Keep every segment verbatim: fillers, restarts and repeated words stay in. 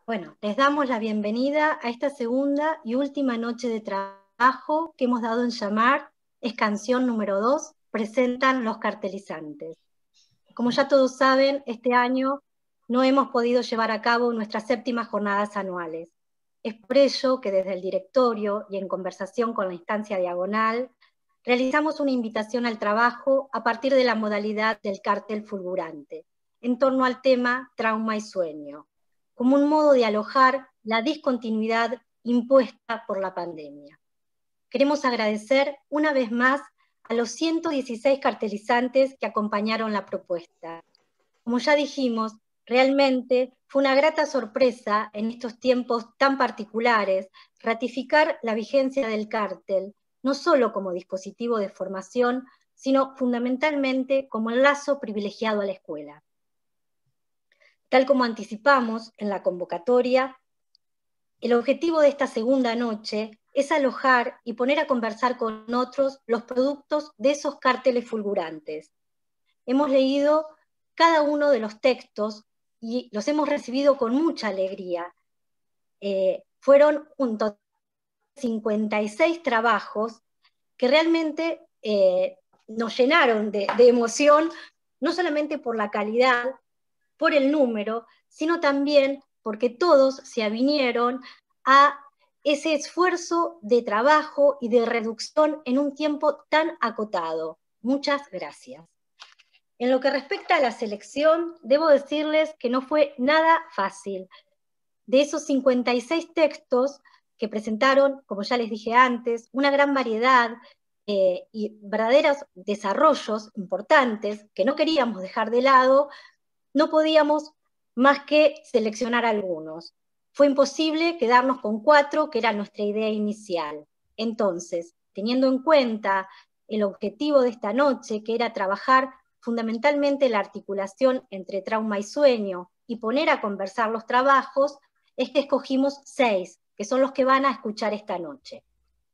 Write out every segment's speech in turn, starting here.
Bueno, les damos la bienvenida a esta segunda y última noche de trabajo que hemos dado en llamar Escansión número dos, presentan los cartelizantes. Como ya todos saben, este año no hemos podido llevar a cabo nuestras séptimas jornadas anuales. Es por ello que desde el directorio y en conversación con la instancia diagonal, realizamos una invitación al trabajo a partir de la modalidad del cartel fulgurante, en torno al tema trauma y sueño, como un modo de alojar la discontinuidad impuesta por la pandemia. Queremos agradecer una vez más a los ciento dieciséis cartelizantes que acompañaron la propuesta. Como ya dijimos, realmente fue una grata sorpresa en estos tiempos tan particulares ratificar la vigencia del cartel, no solo como dispositivo de formación, sino fundamentalmente como el lazo privilegiado a la escuela. Tal como anticipamos en la convocatoria, el objetivo de esta segunda noche es alojar y poner a conversar con otros los productos de esos carteles fulgurantes. Hemos leído cada uno de los textos y los hemos recibido con mucha alegría. Eh, fueron un total de cincuenta y seis trabajos que realmente eh, nos llenaron de, de emoción, no solamente por la calidad, por el número, sino también porque todos se avinieron a ese esfuerzo de trabajo y de reducción en un tiempo tan acotado. Muchas gracias. En lo que respecta a la selección, debo decirles que no fue nada fácil. De esos cincuenta y seis textos que presentaron, como ya les dije antes, una gran variedad eh, y verdaderos desarrollos importantes que no queríamos dejar de lado, no podíamos más que seleccionar algunos. Fue imposible quedarnos con cuatro, que era nuestra idea inicial. Entonces, teniendo en cuenta el objetivo de esta noche, que era trabajar fundamentalmente la articulación entre trauma y sueño y poner a conversar los trabajos, es que escogimos seis, que son los que van a escuchar esta noche.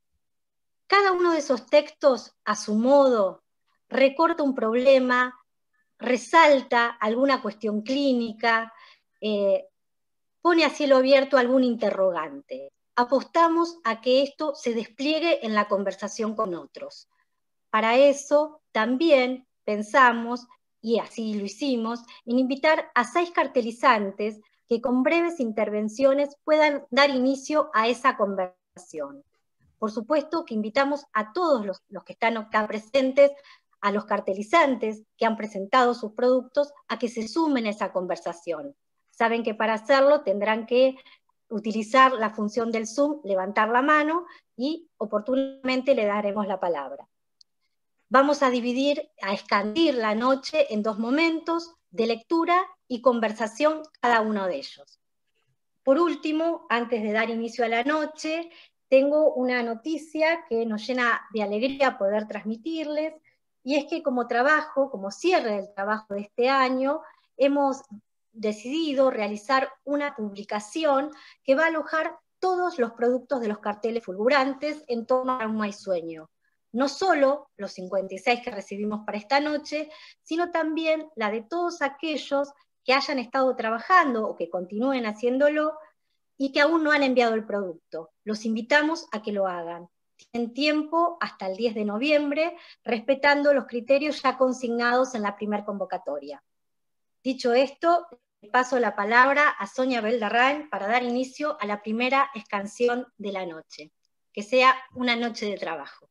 Cada uno de esos textos, a su modo, recorta un problema, resalta alguna cuestión clínica, eh, pone a cielo abierto algún interrogante. Apostamos a que esto se despliegue en la conversación con otros. Para eso también pensamos, y así lo hicimos, en invitar a seis cartelizantes que con breves intervenciones puedan dar inicio a esa conversación. Por supuesto que invitamos a todos los, los que están acá presentes, a los cartelizantes que han presentado sus productos, a que se sumen a esa conversación. Saben que para hacerlo tendrán que utilizar la función del Zoom, levantar la mano y oportunamente le daremos la palabra. Vamos a dividir, a expandir la noche en dos momentos, de lectura y conversación cada uno de ellos. Por último, antes de dar inicio a la noche, tengo una noticia que nos llena de alegría poder transmitirles, y es que como trabajo, como cierre del trabajo de este año, hemos decidido realizar una publicación que va a alojar todos los productos de los carteles fulgurantes en torno a trauma y sueño. No solo los cincuenta y seis que recibimos para esta noche, sino también la de todos aquellos que hayan estado trabajando o que continúen haciéndolo y que aún no han enviado el producto. Los invitamos a que lo hagan. Tienen tiempo hasta el diez de noviembre, respetando los criterios ya consignados en la primera convocatoria. Dicho esto, paso la palabra a Sonia Beldarrain para dar inicio a la primera escansión de la noche. Que sea una noche de trabajo.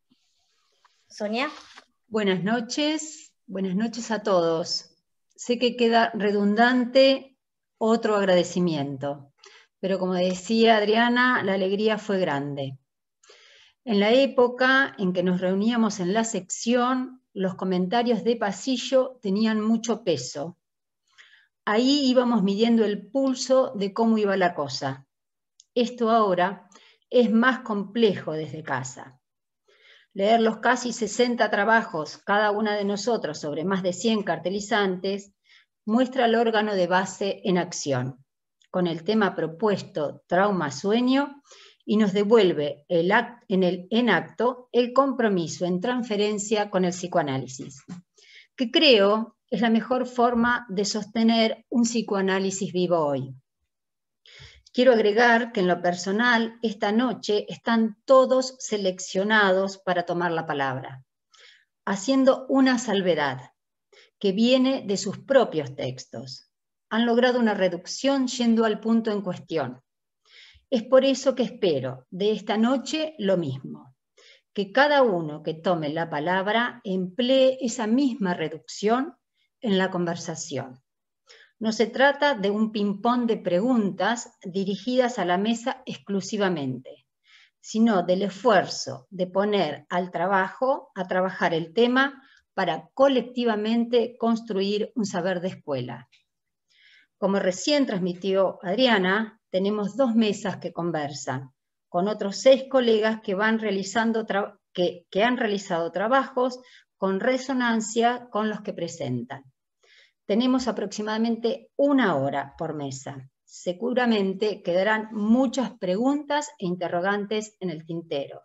Sonia. Buenas noches, buenas noches a todos. Sé que queda redundante otro agradecimiento, pero como decía Adriana, la alegría fue grande. En la época en que nos reuníamos en la sección, los comentarios de pasillo tenían mucho peso. Ahí íbamos midiendo el pulso de cómo iba la cosa. Esto ahora es más complejo desde casa. Leer los casi sesenta trabajos, cada una de nosotros, sobre más de cien cartelizantes, muestra el órgano de base en acción, con el tema propuesto trauma-sueño, y nos devuelve el act, en, el, en acto el compromiso en transferencia con el psicoanálisis, que creo es la mejor forma de sostener un psicoanálisis vivo hoy. Quiero agregar que en lo personal, esta noche están todos seleccionados para tomar la palabra, haciendo una salvedad que viene de sus propios textos. Han logrado una reducción yendo al punto en cuestión. Es por eso que espero de esta noche lo mismo, que cada uno que tome la palabra emplee esa misma reducción en la conversación. No se trata de un ping-pong de preguntas dirigidas a la mesa exclusivamente, sino del esfuerzo de poner al trabajo, a trabajar el tema para colectivamente construir un saber de escuela. Como recién transmitió Adriana, tenemos dos mesas que conversan, con otros seis colegas que, van realizando que, que han realizado trabajos con resonancia con los que presentan. Tenemos aproximadamente una hora por mesa. Seguramente quedarán muchas preguntas e interrogantes en el tintero.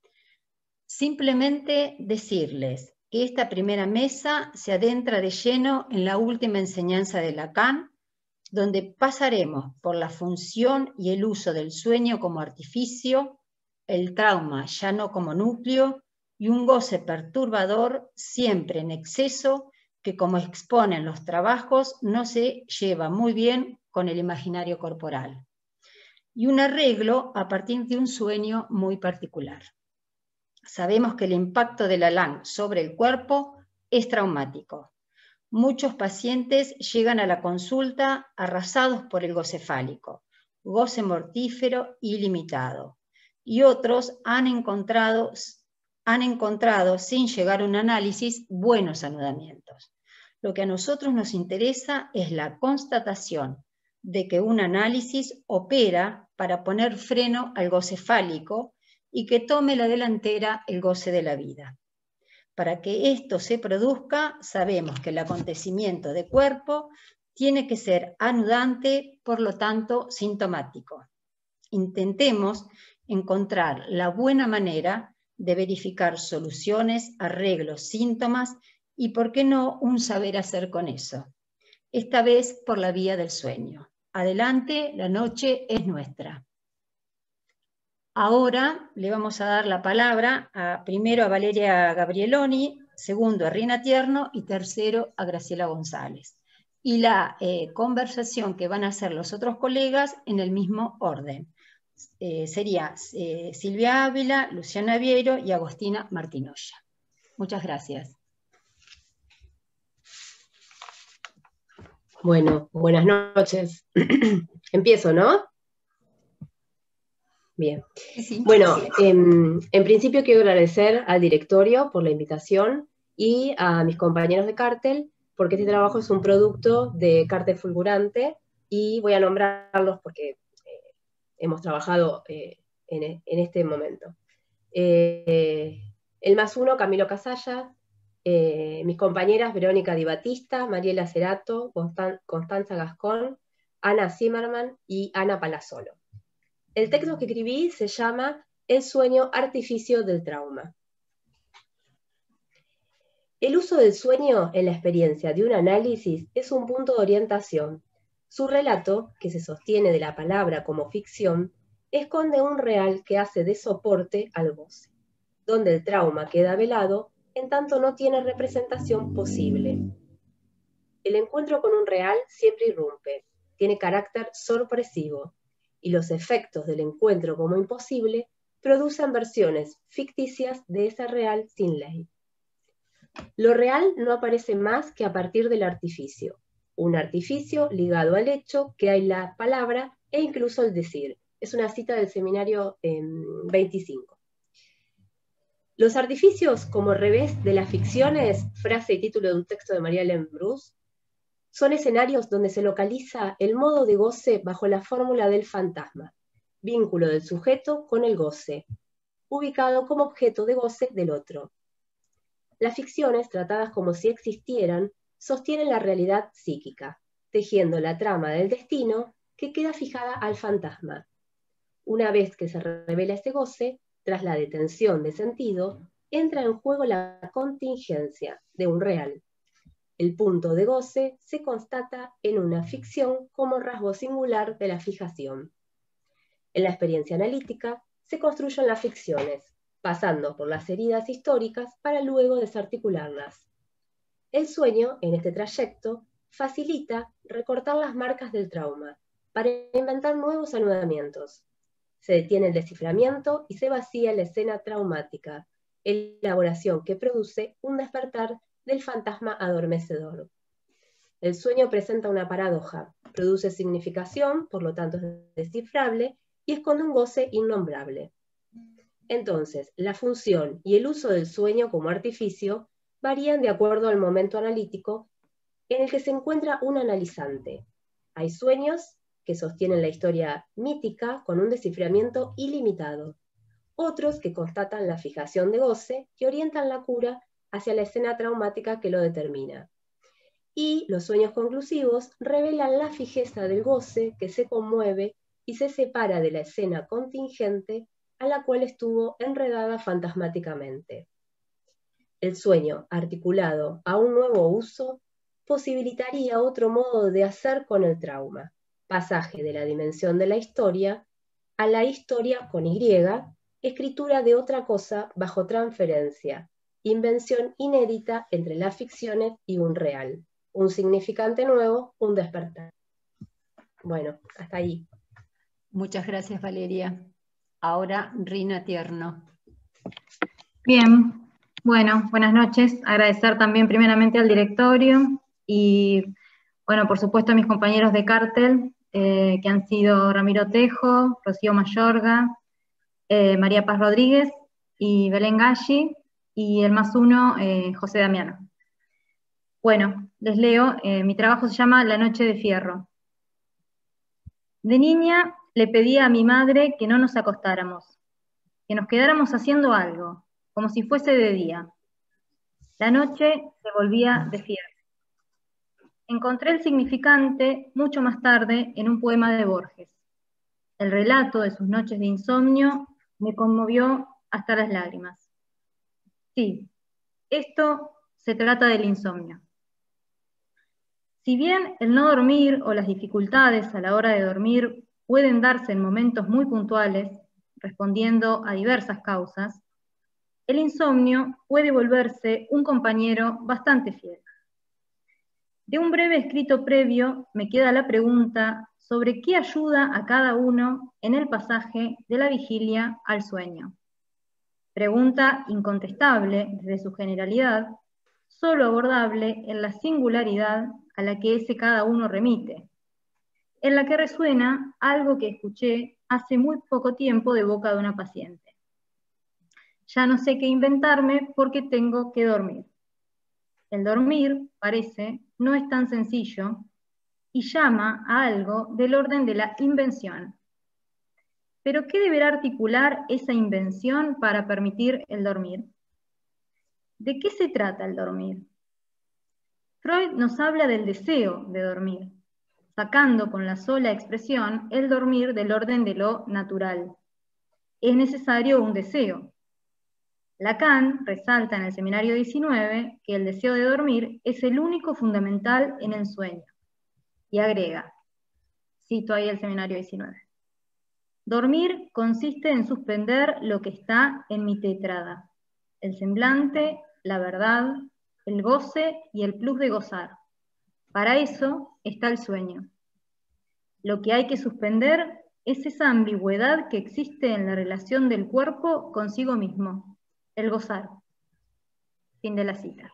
Simplemente decirles que esta primera mesa se adentra de lleno en la última enseñanza de Lacan, donde pasaremos por la función y el uso del sueño como artificio, el trauma ya no como núcleo y un goce perturbador siempre en exceso que, como exponen los trabajos, no se lleva muy bien con el imaginario corporal. Y un arreglo a partir de un sueño muy particular. Sabemos que el impacto de Lacan sobre el cuerpo es traumático. Muchos pacientes llegan a la consulta arrasados por el goce fálico, goce mortífero ilimitado, y otros han encontrado, han encontrado, sin llegar a un análisis, buenos anudamientos. Lo que a nosotros nos interesa es la constatación de que un análisis opera para poner freno al goce fálico y que tome la delantera el goce de la vida. Para que esto se produzca, sabemos que el acontecimiento de cuerpo tiene que ser anudante, por lo tanto, sintomático. Intentemos encontrar la buena manera de verificar soluciones, arreglos, síntomas y, por qué no, un saber hacer con eso. Esta vez por la vía del sueño. Adelante, la noche es nuestra. Ahora le vamos a dar la palabra a, primero a Valeria Gabrieloni, segundo a Rina Tierno y tercero a Graciela González. Y la eh, conversación que van a hacer los otros colegas en el mismo orden. Eh, sería eh, Silvia Ávila, Luciana Viero y Agostina Martinoya. Muchas gracias. Bueno, buenas noches. Empiezo, ¿no? Bien. Sí. Bueno, en, en principio quiero agradecer al directorio por la invitación y a mis compañeros de Cartel, porque este trabajo es un producto de Cartel Fulgurante y voy a nombrarlos porque eh, hemos trabajado eh, en, en este momento. Eh, el más uno, Camilo Casalla, eh, mis compañeras Verónica Di Battista, Mariela Cerato, Constan Constanza Gascón, Ana Zimmerman y Ana Palazzolo. El texto que escribí se llama El sueño artificio del trauma. El uso del sueño en la experiencia de un análisis es un punto de orientación. Su relato, que se sostiene de la palabra como ficción, esconde un real que hace de soporte al goce, donde el trauma queda velado en tanto no tiene representación posible. El encuentro con un real siempre irrumpe, tiene carácter sorpresivo, y los efectos del encuentro como imposible producen versiones ficticias de ese real sin ley. Lo real no aparece más que a partir del artificio, un artificio ligado al hecho que hay la palabra e incluso el decir. Es una cita del seminario eh, veinticinco. Los artificios como revés de las ficciones, frase y título de un texto de María Ellen Bruce, son escenarios donde se localiza el modo de goce bajo la fórmula del fantasma, vínculo del sujeto con el goce, ubicado como objeto de goce del otro. Las ficciones, tratadas como si existieran, sostienen la realidad psíquica, tejiendo la trama del destino que queda fijada al fantasma. Una vez que se revela ese goce, tras la detención de sentido, entra en juego la contingencia de un real. El punto de goce se constata en una ficción como rasgo singular de la fijación. En la experiencia analítica se construyen las ficciones, pasando por las heridas históricas para luego desarticularlas. El sueño, en este trayecto, facilita recortar las marcas del trauma para inventar nuevos anudamientos. Se detiene el desciframiento y se vacía la escena traumática, elaboración que produce un despertar del fantasma adormecedor. El sueño presenta una paradoja, produce significación, por lo tanto es descifrable, y esconde un goce innombrable. Entonces, la función y el uso del sueño como artificio varían de acuerdo al momento analítico en el que se encuentra un analizante. Hay sueños que sostienen la historia mítica con un desciframiento ilimitado, otros que constatan la fijación de goce y orientan la cura hacia la escena traumática que lo determina. Y los sueños conclusivos revelan la fijeza del goce que se conmueve y se separa de la escena contingente a la cual estuvo enredada fantasmáticamente. El sueño, articulado a un nuevo uso, posibilitaría otro modo de hacer con el trauma, pasaje de la dimensión de la historia a la historia con Y, escritura de otra cosa bajo transferencia, invención inédita entre las ficciones y un real, un significante nuevo, un despertar. Bueno, hasta ahí. Muchas gracias, Valeria. Ahora, Rina Tierno. Bien, bueno, buenas noches. Agradecer también primeramente al directorio y, bueno, por supuesto a mis compañeros de Cartel, eh, que han sido Ramiro Tejo, Rocío Mayorga, eh, María Paz Rodríguez y Belén Galli, y el más uno, eh, José Damiano. Bueno, les leo, eh, mi trabajo se llama La Noche de Fierro. De niña le pedía a mi madre que no nos acostáramos, que nos quedáramos haciendo algo, como si fuese de día. La noche se volvía de fierro. Encontré el significante mucho más tarde en un poema de Borges. El relato de sus noches de insomnio me conmovió hasta las lágrimas. Sí, esto se trata del insomnio. Si bien el no dormir o las dificultades a la hora de dormir pueden darse en momentos muy puntuales, respondiendo a diversas causas, el insomnio puede volverse un compañero bastante fiel. De un breve escrito previo me queda la pregunta sobre qué ayuda a cada uno en el pasaje de la vigilia al sueño. Pregunta incontestable desde su generalidad, solo abordable en la singularidad a la que ese cada uno remite, en la que resuena algo que escuché hace muy poco tiempo de boca de una paciente. Ya no sé qué inventarme porque tengo que dormir. El dormir, parece, no es tan sencillo y llama a algo del orden de la invención. Pero ¿qué deberá articular esa invención para permitir el dormir? ¿De qué se trata el dormir? Freud nos habla del deseo de dormir, sacando con la sola expresión el dormir del orden de lo natural. Es necesario un deseo. Lacan resalta en el Seminario diecinueve que el deseo de dormir es el único fundamental en el sueño. Y agrega, cito ahí el Seminario diecinueve, dormir consiste en suspender lo que está en mi tétrada, el semblante, la verdad, el goce y el plus de gozar. Para eso está el sueño. Lo que hay que suspender es esa ambigüedad que existe en la relación del cuerpo consigo mismo, el gozar. Fin de la cita.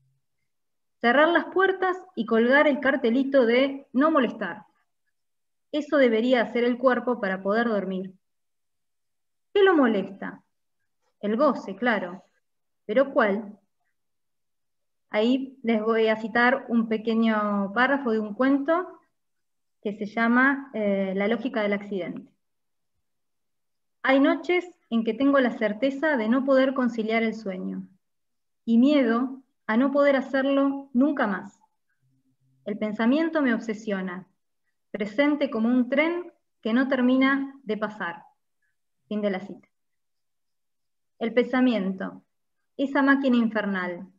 Cerrar las puertas y colgar el cartelito de no molestar. Eso debería hacer el cuerpo para poder dormir. ¿Qué lo molesta? El goce, claro. ¿Pero cuál? Ahí les voy a citar un pequeño párrafo de un cuento que se llama eh, La lógica del accidente. Hay noches en que tengo la certeza de no poder conciliar el sueño y miedo a no poder hacerlo nunca más. El pensamiento me obsesiona, presente como un tren que no termina de pasar. Fin de la cita. El pensamiento, esa máquina infernal.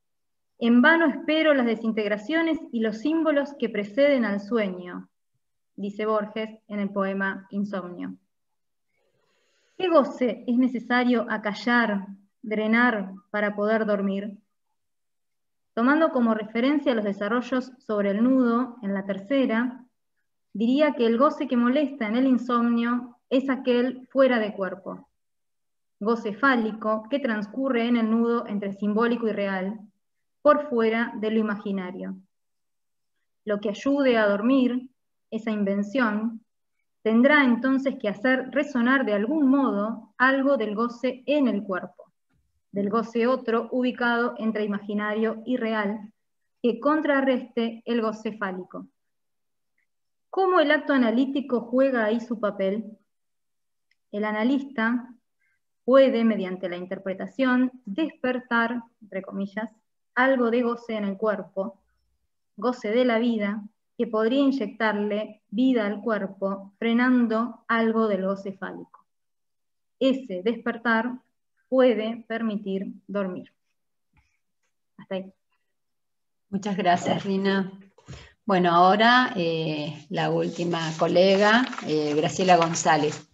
En vano espero las desintegraciones y los símbolos que preceden al sueño. dice Borges en el poema Insomnio. ¿Qué goce es necesario acallar, drenar para poder dormir? Tomando como referencia los desarrollos sobre el nudo en la tercera, diría que el goce que molesta en el insomnio es aquel fuera de cuerpo. Goce fálico que transcurre en el nudo entre simbólico y real, por fuera de lo imaginario. Lo que ayude a dormir, esa invención, tendrá entonces que hacer resonar de algún modo algo del goce en el cuerpo, del goce otro ubicado entre imaginario y real, que contrarreste el goce fálico. ¿Cómo el acto analítico juega ahí su papel? El analista puede, mediante la interpretación, despertar, entre comillas, algo de goce en el cuerpo, goce de la vida, que podría inyectarle vida al cuerpo, frenando algo del goce fálico. Ese despertar puede permitir dormir. Hasta ahí. Muchas gracias, Rina. Bueno, ahora eh, la última colega, eh, Graciela González.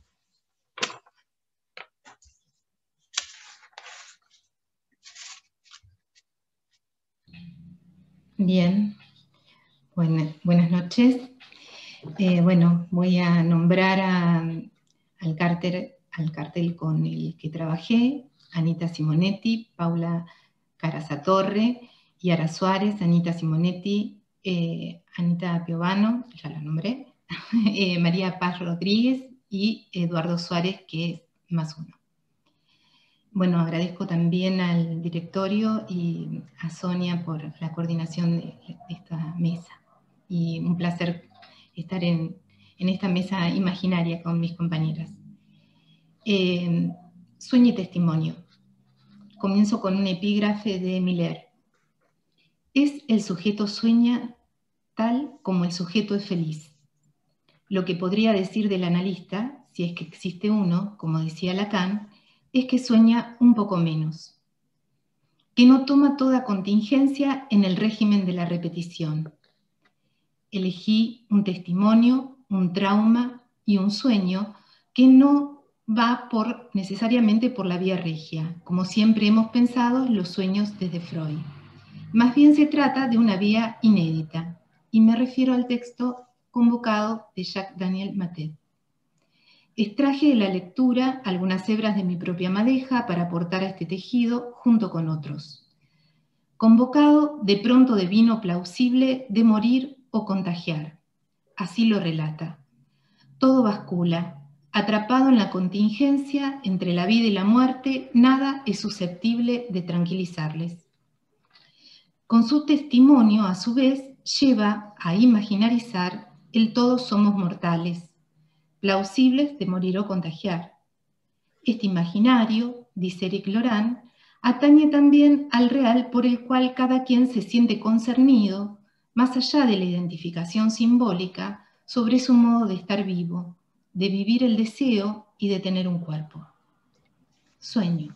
Bien, bueno, buenas noches. Eh, bueno, voy a nombrar a, al, cartel, al cartel con el que trabajé, Anita Simonetti, Paula Carazatorre, Yara Suárez, Anita Simonetti, eh, Anita Piovano, ya la nombré, eh, María Paz Rodríguez y Eduardo Suárez, que es más uno. Bueno, agradezco también al directorio y a Sonia por la coordinación de esta mesa. Y un placer estar en, en esta mesa imaginaria con mis compañeras. Eh, sueño y testimonio. Comienzo con un epígrafe de Miller. Es el sujeto sueña tal como el sujeto es feliz. Lo que podría decir del analista, si es que existe uno, como decía Lacan, es que sueña un poco menos, que no toma toda contingencia en el régimen de la repetición. Elegí un testimonio, un trauma y un sueño que no va por, necesariamente por la vía regia, como siempre hemos pensado los sueños desde Freud. Más bien se trata de una vía inédita, y me refiero al texto Convocado de Jacques Daniel Matet. Extraje de la lectura algunas hebras de mi propia madeja para aportar a este tejido junto con otros. Convocado de pronto devino plausible de morir o contagiar. Así lo relata. Todo bascula. Atrapado en la contingencia entre la vida y la muerte, nada es susceptible de tranquilizarles. Con su testimonio, a su vez, lleva a imaginarizar el todos somos mortales, plausibles de morir o contagiar. Este imaginario, dice Eric Laurent, atañe también al real por el cual cada quien se siente concernido, más allá de la identificación simbólica, sobre su modo de estar vivo, de vivir el deseo y de tener un cuerpo. Sueño.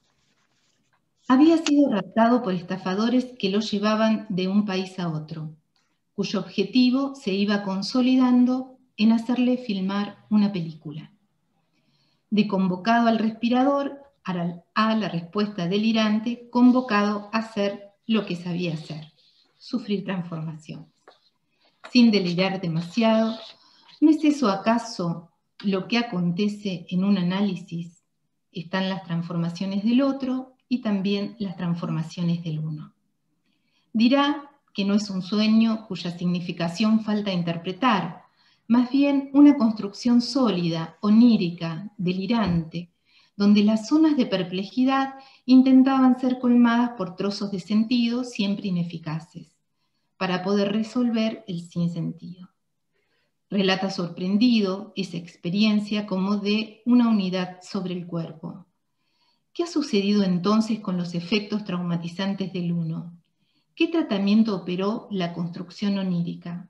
Había sido raptado por estafadores que lo llevaban de un país a otro, cuyo objetivo se iba consolidando en hacerle filmar una película. De convocado al respirador a la respuesta delirante, convocado a hacer lo que sabía hacer, sufrir transformaciones. Sin delirar demasiado, ¿no es eso acaso lo que acontece en un análisis? Están las transformaciones del otro y también las transformaciones del uno. Dirá que no es un sueño cuya significación falta interpretar, más bien una construcción sólida, onírica, delirante, donde las zonas de perplejidad intentaban ser colmadas por trozos de sentido siempre ineficaces, para poder resolver el sinsentido. Relata sorprendido esa experiencia como de una unidad sobre el cuerpo. ¿Qué ha sucedido entonces con los efectos traumatizantes del uno? ¿Qué tratamiento operó la construcción onírica?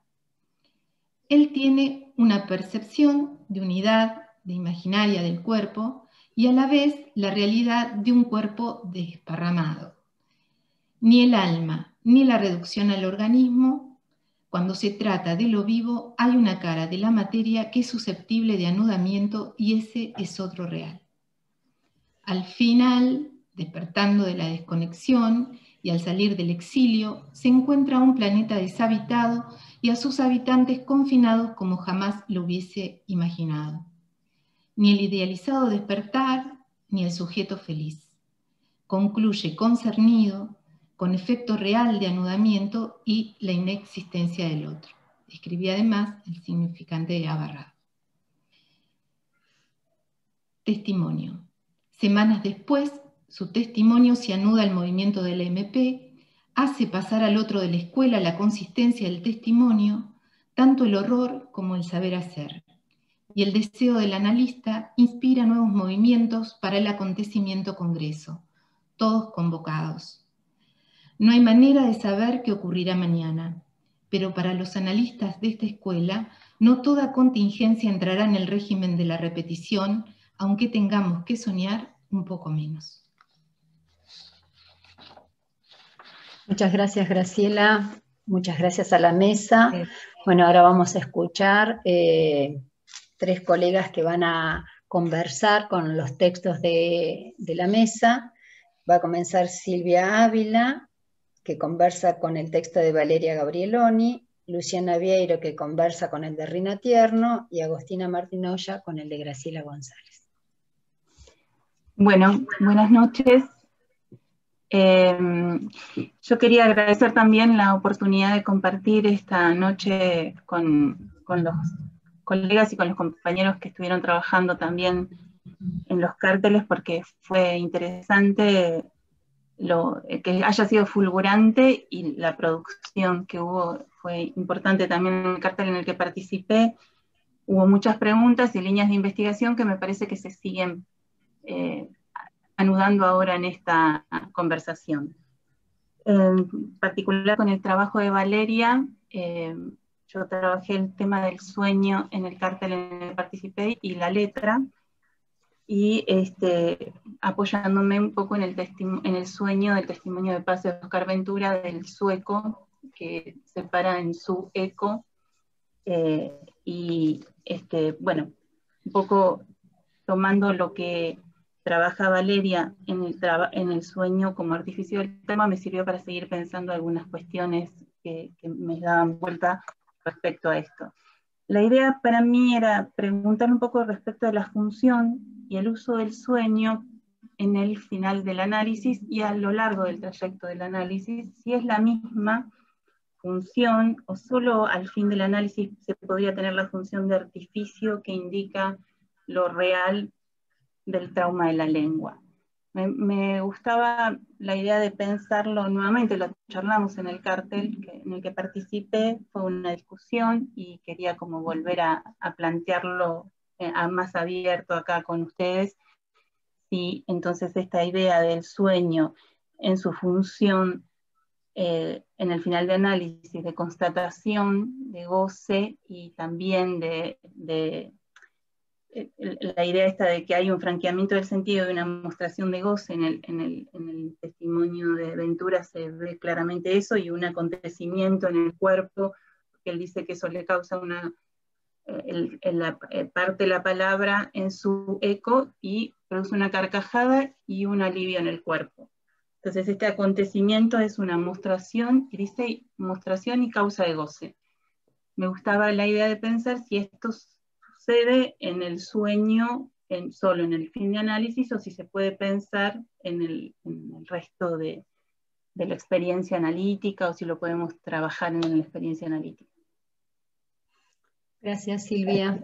Él tiene una percepción de unidad, de imaginaria del cuerpo, y a la vez la realidad de un cuerpo desparramado. Ni el alma, ni la reducción al organismo Cuando se trata de lo vivo, hay una cara de la materia que es susceptible de anudamiento y ese es otro real. Al final, despertando de la desconexión y al salir del exilio, se encuentra un planeta deshabitado y a sus habitantes confinados como jamás lo hubiese imaginado. Ni el idealizado despertar, ni el sujeto feliz. Concluye concernido, con efecto real de anudamiento y la inexistencia del otro. Escribí además el significante de abarrado. Testimonio. Semanas después, su testimonio se anuda al movimiento de la M P, hace pasar al otro de la escuela la consistencia del testimonio, tanto el horror como el saber hacer. Y el deseo del analista inspira nuevos movimientos para el acontecimiento congreso, todos convocados. No hay manera de saber qué ocurrirá mañana, pero para los analistas de esta escuela, no toda contingencia entrará en el régimen de la repetición, aunque tengamos que soñar un poco menos. Muchas gracias, Graciela. Muchas gracias a la mesa. Bueno, ahora vamos a escuchar eh, tres colegas que van a conversar con los textos de, de la mesa. Va a comenzar Silvia Ávila, que conversa con el texto de Valeria Gabrieloni, Luciana Vieiro, que conversa con el de Rina Tierno, y Agostina Martinoya con el de Graciela González. Bueno, buenas noches. Eh, yo quería agradecer también la oportunidad de compartir esta noche con, con los colegas y con los compañeros que estuvieron trabajando también en los cárteles, porque fue interesante lo, que haya sido fulgurante, y la producción que hubo fue importante también. En el cártel en el que participé hubo muchas preguntas y líneas de investigación que me parece que se siguen eh, anudando ahora en esta conversación. En particular con el trabajo de Valeria, eh, yo trabajé el tema del sueño en el cártel en el que participé y la letra, y este, apoyándome un poco en el, en el sueño del testimonio de paz de Oscar Ventura, del sueco, que se para en su eco, eh, y este, bueno, un poco tomando lo que trabaja Valeria en el, traba, en el sueño como artificio del tema, me sirvió para seguir pensando algunas cuestiones que, que me daban vuelta respecto a esto. La idea para mí era preguntar un poco respecto de la función y el uso del sueño en el final del análisis y a lo largo del trayecto del análisis, si es la misma función o solo al fin del análisis se podría tener la función de artificio que indica lo real del trauma de la lengua. Me, me gustaba la idea de pensarlo nuevamente, lo charlamos en el cártel que, en el que participé, fue una discusión y quería como volver a, a plantearlo eh, a más abierto acá con ustedes, si entonces esta idea del sueño en su función eh, en el final de análisis, de constatación, de goce y también de, de la idea esta de que hay un franqueamiento del sentido de una demostración de goce en el, en, el, en el testimonio de Ventura, se ve claramente eso, y un acontecimiento en el cuerpo, que él dice que eso le causa una, el, el, la, parte la palabra en su eco y produce una carcajada y un alivio en el cuerpo. Entonces este acontecimiento es una mostración, y dice mostración y causa de goce. Me gustaba la idea de pensar si esto sucede en el sueño, en, solo en el fin de análisis, o si se puede pensar en el, en el resto de, de la experiencia analítica, o si lo podemos trabajar en la experiencia analítica. Gracias, Silvia.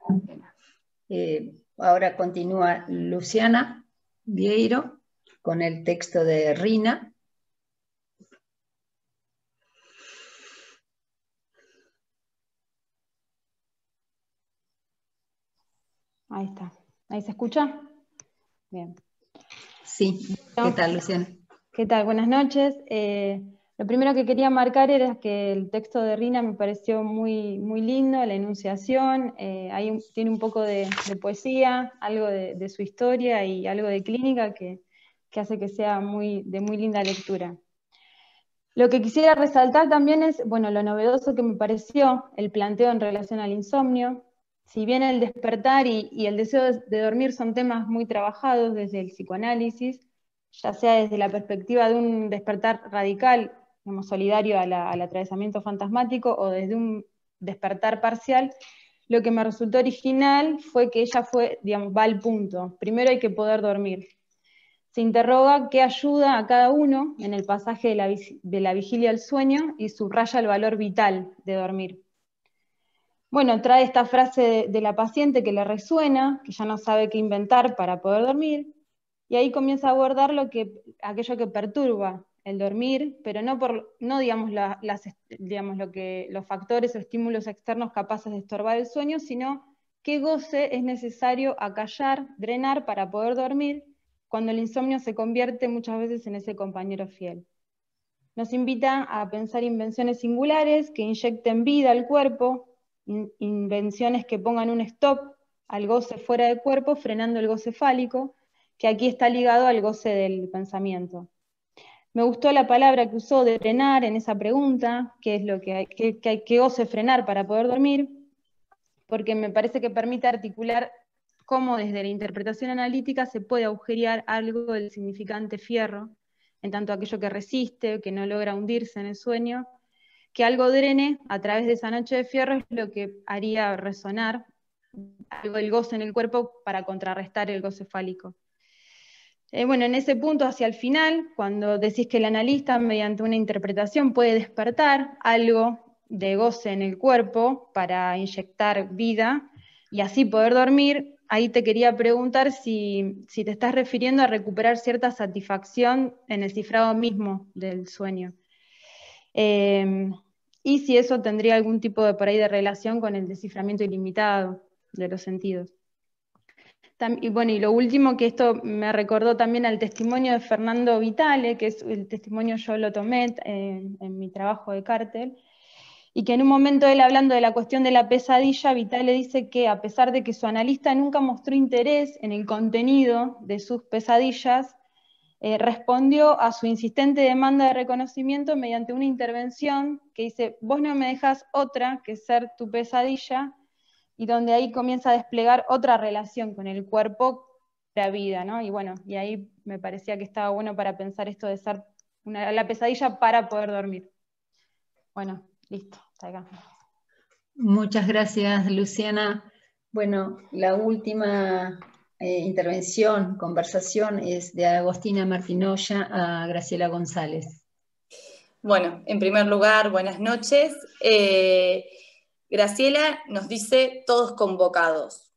Eh, ahora continúa Luciana Vieiro con el texto de Rina. Ahí está. ¿Ahí se escucha? Bien. Sí. ¿Qué tal, Luciana? ¿Qué tal? Buenas noches. Eh, lo primero que quería marcar era que el texto de Rina me pareció muy, muy lindo, la enunciación, eh, hay un, tiene un poco de, de poesía, algo de, de su historia y algo de clínica que, que hace que sea muy, de muy linda lectura. Lo que quisiera resaltar también es, bueno, lo novedoso que me pareció el planteo en relación al insomnio. Si bien el despertar y, y el deseo de, de dormir son temas muy trabajados desde el psicoanálisis, ya sea desde la perspectiva de un despertar radical, digamos, solidario a la, al atravesamiento fantasmático, o desde un despertar parcial, lo que me resultó original fue que ella fue, digamos, va al punto. Primero hay que poder dormir. Se interroga qué ayuda a cada uno en el pasaje de la, de la vigilia al sueño y subraya el valor vital de dormir. Bueno, trae esta frase de, de la paciente que le resuena, que ya no sabe qué inventar para poder dormir, y ahí comienza a abordar lo que, aquello que perturba el dormir, pero no por, no digamos, la, las, digamos lo que, los factores o estímulos externos capaces de estorbar el sueño, sino qué goce es necesario acallar, drenar para poder dormir, cuando el insomnio se convierte muchas veces en ese compañero fiel. Nos invita a pensar invenciones singulares que inyecten vida al cuerpo, in invenciones que pongan un stop al goce fuera de cuerpo, frenando el goce fálico, que aquí está ligado al goce del pensamiento. Me gustó la palabra que usó de frenar en esa pregunta, qué es lo que hay, qué, qué, qué goce frenar para poder dormir, porque me parece que permite articular cómo desde la interpretación analítica se puede agujerear algo del significante fierro, en tanto aquello que resiste, que no logra hundirse en el sueño, que algo drene a través de esa noche de fierro es lo que haría resonar algo del goce en el cuerpo para contrarrestar el goce fálico. Eh, bueno, en ese punto hacia el final, cuando decís que el analista mediante una interpretación puede despertar algo de goce en el cuerpo para inyectar vida y así poder dormir, ahí te quería preguntar si, si te estás refiriendo a recuperar cierta satisfacción en el cifrado mismo del sueño. Eh, y si eso tendría algún tipo de, por ahí, de relación con el desciframiento ilimitado de los sentidos. Y bueno, y lo último, que esto me recordó también al testimonio de Fernando Vitale, que es el testimonio yo lo tomé en, en mi trabajo de Cartel, y que en un momento él, hablando de la cuestión de la pesadilla, Vitale dice que a pesar de que su analista nunca mostró interés en el contenido de sus pesadillas, eh, respondió a su insistente demanda de reconocimiento mediante una intervención que dice: vos no me dejás otra que ser tu pesadilla, y donde ahí comienza a desplegar otra relación con el cuerpo de la vida, ¿no? Y bueno, y ahí me parecía que estaba bueno para pensar esto de ser una, la pesadilla para poder dormir. Bueno, listo, hasta acá. Muchas gracias, Luciana. Bueno, la última eh, intervención, conversación, es de Agostina Martinoya a Graciela González. Bueno, en primer lugar, buenas noches. Eh, Graciela nos dice todos convocados.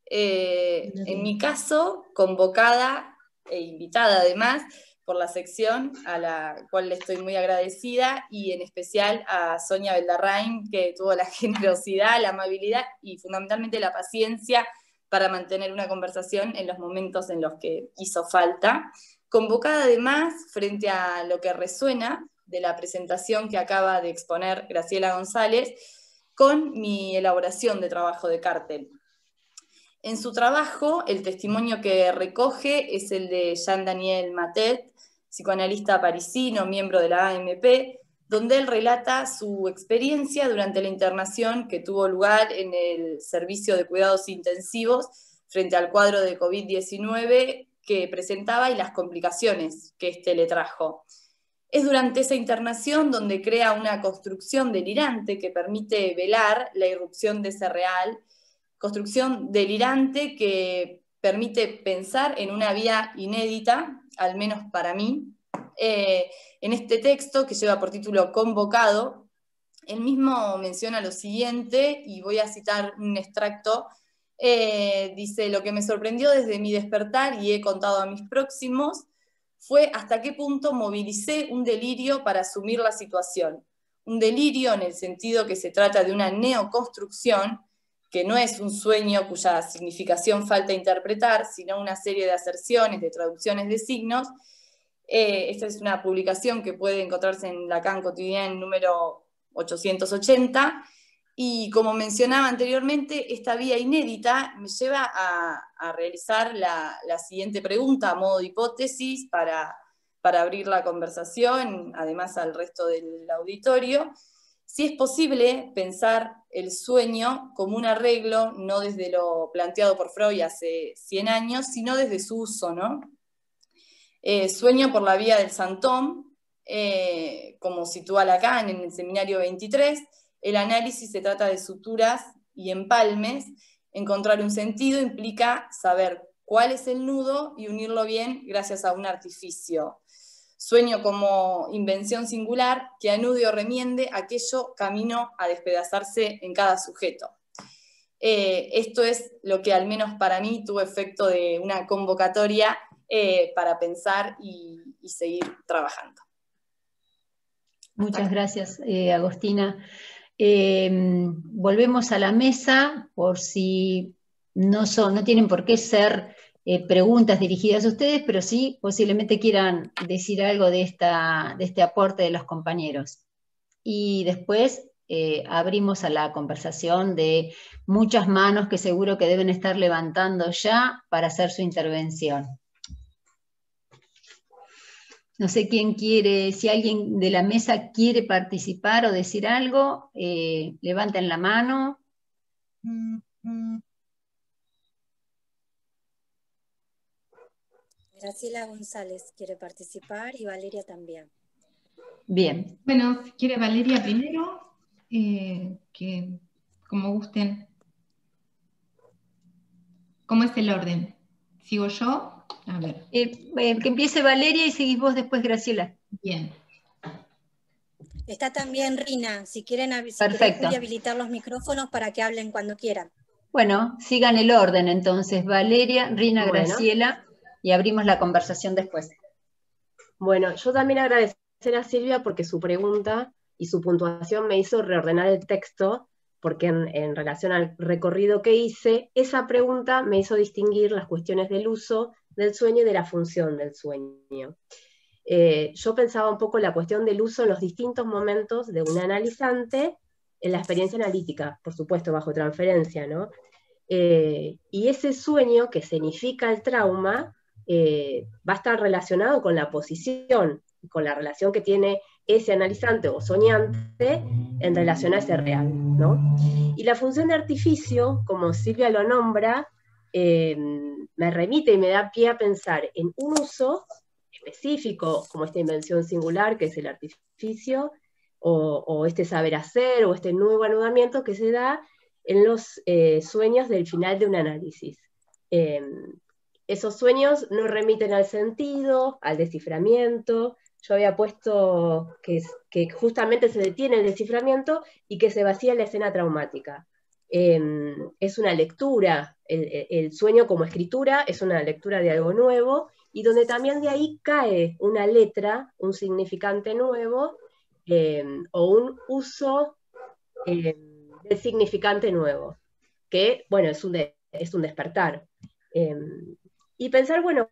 Eh, en mi caso, convocada e invitada además por la sección, a la cual le estoy muy agradecida, y en especial a Sonia Beldarrain, que tuvo la generosidad, la amabilidad y fundamentalmente la paciencia para mantener una conversación en los momentos en los que hizo falta. Convocada además frente a lo que resuena de la presentación que acaba de exponer Graciela González, con mi elaboración de trabajo de Cartel. En su trabajo, el testimonio que recoge es el de Jean-Daniel Matet, psicoanalista parisino, miembro de la A M P, donde él relata su experiencia durante la internación que tuvo lugar en el servicio de cuidados intensivos frente al cuadro de COVID diecinueve que presentaba y las complicaciones que éste le trajo. Es durante esa internación donde crea una construcción delirante que permite velar la irrupción de ese real, construcción delirante que permite pensar en una vía inédita, al menos para mí. Eh, en este texto, que lleva por título Convocado, él mismo menciona lo siguiente, y voy a citar un extracto. Eh, dice: lo que me sorprendió desde mi despertar, y he contado a mis próximos, fue hasta qué punto movilicé un delirio para asumir la situación. Un delirio en el sentido que se trata de una neoconstrucción, que no es un sueño cuya significación falta interpretar, sino una serie de aserciones, de traducciones de signos. Eh, esta es una publicación que puede encontrarse en Lacan Quotidien número ochocientos ochenta, y como mencionaba anteriormente, esta vía inédita me lleva a, a realizar la, la siguiente pregunta a modo de hipótesis para, para abrir la conversación, además al resto del auditorio, si es posible pensar el sueño como un arreglo, no desde lo planteado por Freud hace cien años, sino desde su uso, ¿no? Eh, sueño por la vía del Santón, eh, como sitúa Lacan en el Seminario veintitrés, el análisis se trata de suturas y empalmes, encontrar un sentido implica saber cuál es el nudo y unirlo bien gracias a un artificio. Sueño como invención singular que anude o remiende aquello camino a despedazarse en cada sujeto. Eh, esto es lo que al menos para mí tuvo efecto de una convocatoria eh, para pensar y, y seguir trabajando. Muchas gracias, eh, Agostina. Eh, volvemos a la mesa, por si no, son, no tienen por qué ser eh, preguntas dirigidas a ustedes, pero sí posiblemente quieran decir algo de, esta, de este aporte de los compañeros. Y después eh, abrimos a la conversación de muchas manos que seguro que deben estar levantando ya para hacer su intervención. No sé quién quiere, si alguien de la mesa quiere participar o decir algo, eh, levanten la mano. Graciela González quiere participar y Valeria también. Bien. Bueno, si quiere Valeria primero, eh, que como gusten. ¿Cómo es el orden? ¿Sigo yo? A ver. Eh, eh, que empiece Valeria y seguís vos después, Graciela. Bien. Está también Rina, si quieren si Perfecto. querés habilitar los micrófonos para que hablen cuando quieran. Bueno, sigan el orden entonces, Valeria, Rina, Bueno. Graciela, y abrimos la conversación después. Bueno, yo también agradecer a Silvia porque su pregunta y su puntuación me hizo reordenar el texto, porque en, en relación al recorrido que hice, esa pregunta me hizo distinguir las cuestiones del uso del sueño y de la función del sueño. Eh, yo pensaba un poco la cuestión del uso en los distintos momentos de un analizante en la experiencia analítica, por supuesto, bajo transferencia, ¿no? Eh, y ese sueño que significa el trauma eh, va a estar relacionado con la posición, con la relación que tiene ese analizante o soñante en relación a ese real, ¿no? Y la función de artificio, como Silvia lo nombra, eh, me remite y me da pie a pensar en un uso específico, como esta invención singular, que es el artificio, o, o este saber hacer, o este nuevo anudamiento que se da en los eh, sueños del final de un análisis. Eh, esos sueños no remiten al sentido, al desciframiento. Yo había puesto que, que justamente se detiene el desciframiento y que se vacía la escena traumática. Eh, es una lectura, el, el sueño como escritura es una lectura de algo nuevo, y donde también de ahí cae una letra, un significante nuevo, eh, o un uso eh, del significante nuevo, que, bueno, es un, de, es un despertar. Eh, y pensar, bueno,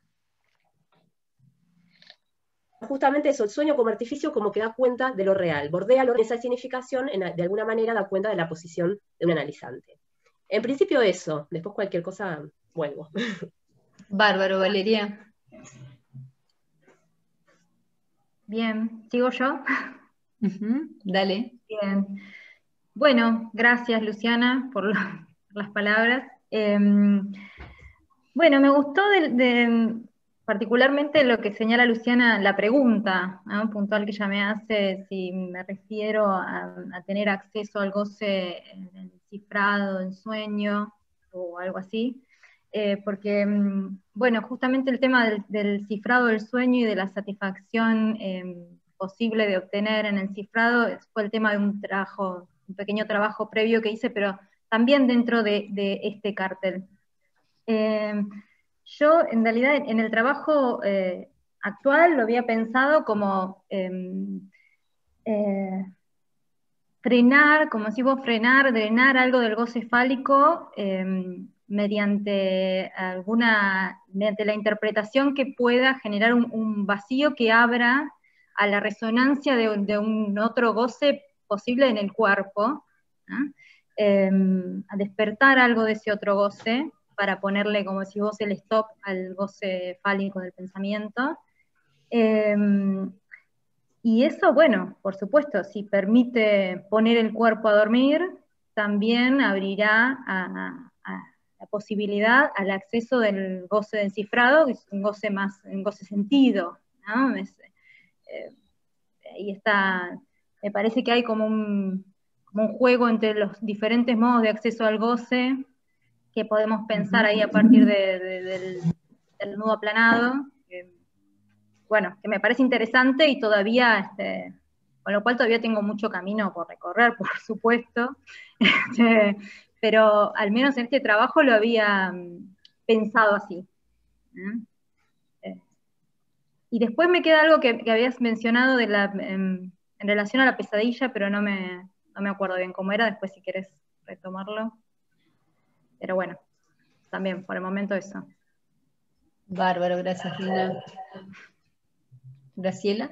justamente eso, el sueño como artificio como que da cuenta de lo real, bordea lo, esa significación, en, de alguna manera da cuenta de la posición de un analizante. En principio eso, después cualquier cosa vuelvo. Bárbaro, Valeria. Bien, ¿sigo yo? Uh-huh, dale. Bien. Bueno, gracias Luciana por, lo, por las palabras. Eh, bueno, me gustó de, de, particularmente lo que señala Luciana, la pregunta, ¿no? Puntual que ella me hace, si me refiero a, a tener acceso al goce en el cifrado, en sueño, o algo así. Eh, porque, bueno, justamente el tema del, del cifrado del sueño y de la satisfacción eh, posible de obtener en el cifrado fue el tema de un trabajo, un pequeño trabajo previo que hice, pero también dentro de, de este cártel. Eh, yo, en realidad, en el trabajo eh, actual lo había pensado como eh, eh, frenar, como si vos frenar, drenar algo del goce fálico, eh, mediante alguna, mediante la interpretación que pueda generar un, un vacío que abra a la resonancia de, de un otro goce posible en el cuerpo, ¿no? Eh, a despertar algo de ese otro goce, para ponerle como si vos el stop al goce fálico del pensamiento, Eh, y eso, bueno, por supuesto, si permite poner el cuerpo a dormir, también abrirá a, a la posibilidad al acceso del goce de encifrado, que es un goce más, un goce sentido, ¿no? Es, eh, ahí está, me parece que hay como un, como un juego entre los diferentes modos de acceso al goce que podemos pensar ahí a partir de, de, del, del nudo aplanado, que, bueno, que me parece interesante y todavía, este, con lo cual todavía tengo mucho camino por recorrer, por supuesto, este, pero al menos en este trabajo lo había pensado así. ¿eh? Y después me queda algo que, que habías mencionado de la, en, en relación a la pesadilla, pero no me, no me acuerdo bien cómo era, después si querés retomarlo. Pero bueno, también por el momento eso. Bárbaro, gracias Rina. Graciela.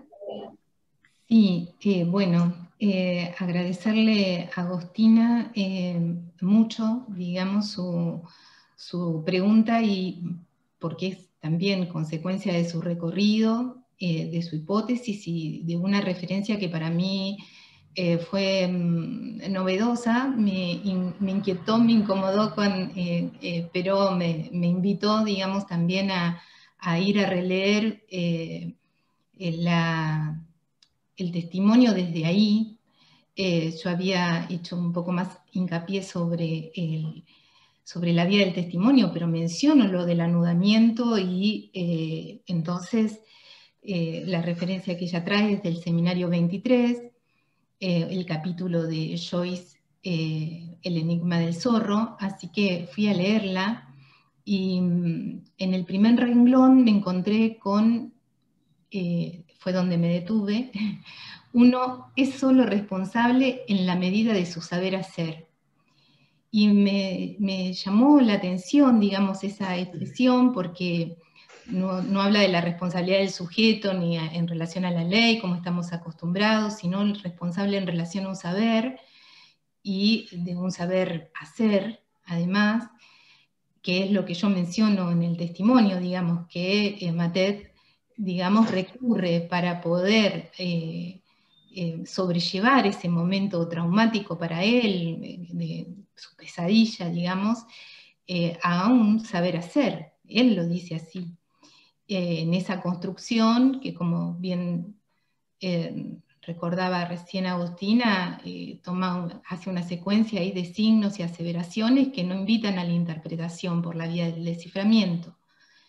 Sí, eh, bueno, eh, agradecerle a Agostina eh, mucho, digamos, su, su pregunta, y porque es también consecuencia de su recorrido, eh, de su hipótesis y de una referencia que para mí eh, fue mm, novedosa, me, in, me inquietó, me incomodó, con, eh, eh, pero me, me invitó, digamos, también a, a ir a releer eh, la... el testimonio desde ahí. Eh, yo había hecho un poco más hincapié sobre, el, sobre la vía del testimonio, pero menciono lo del anudamiento y eh, entonces eh, la referencia que ella trae es del seminario veintitrés, eh, el capítulo de Joyce, eh, El enigma del zorro, así que fui a leerla y mm, en el primer renglón me encontré con, eh, fue donde me detuve, uno es solo responsable en la medida de su saber hacer. Y me, me llamó la atención, digamos, esa expresión, porque no, no habla de la responsabilidad del sujeto ni a, en relación a la ley, como estamos acostumbrados, sino el responsable en relación a un saber, y de un saber hacer, además, que es lo que yo menciono en el testimonio, digamos, que eh, Matet, digamos, recurre para poder eh, eh, sobrellevar ese momento traumático para él, de, de su pesadilla, digamos, eh, a un saber hacer. Él lo dice así. Eh, en esa construcción, que como bien eh, recordaba recién Agostina, eh, toma, hace una secuencia ahí de signos y aseveraciones que no invitan a la interpretación por la vía del desciframiento.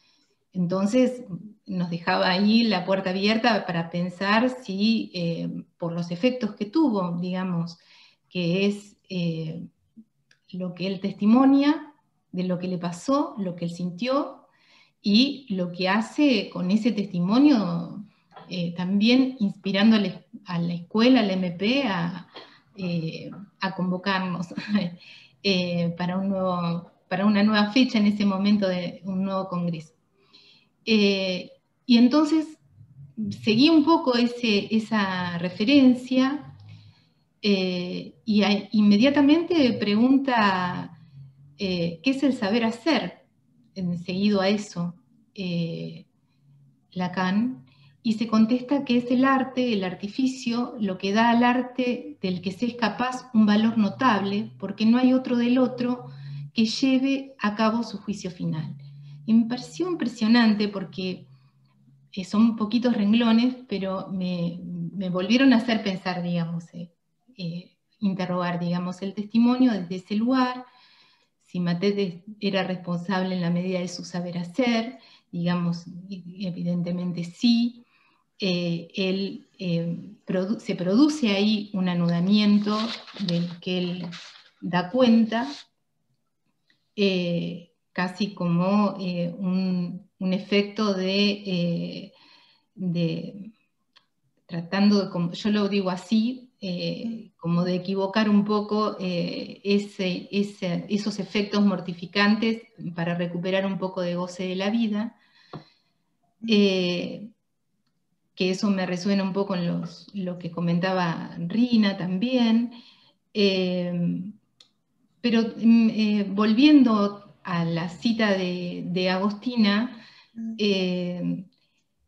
Entonces nos dejaba ahí la puerta abierta para pensar si, eh, por los efectos que tuvo, digamos, que es eh, lo que él testimonia, de lo que le pasó, lo que él sintió, y lo que hace con ese testimonio, eh, también inspirando a la, a la escuela, al M P, a, eh, a convocarnos eh, para, un nuevo, para una nueva fecha en ese momento de un nuevo congreso. Eh, y entonces seguí un poco ese, esa referencia eh, y a, inmediatamente pregunta eh, ¿qué es el saber hacer? Seguido a eso, eh, Lacan, y se contesta que es el arte, el artificio, lo que da al arte del que se es capaz un valor notable, porque no hay otro del otro que lleve a cabo su juicio final. Y me pareció impresionante porque eh, son poquitos renglones, pero me, me volvieron a hacer pensar, digamos, eh, eh, interrogar, digamos, el testimonio desde ese lugar, si Matet era responsable en la medida de su saber hacer, digamos, evidentemente sí. Eh, él, eh, produ se produce ahí un anudamiento del que él da cuenta, eh, casi como eh, un, un efecto de, eh, de tratando de, como, yo lo digo así, eh, como de equivocar un poco eh, ese, ese, esos efectos mortificantes para recuperar un poco de goce de la vida, eh, que eso me resuena un poco en los, lo que comentaba Rina también, eh, pero eh, volviendo a la cita de, de Agostina, eh,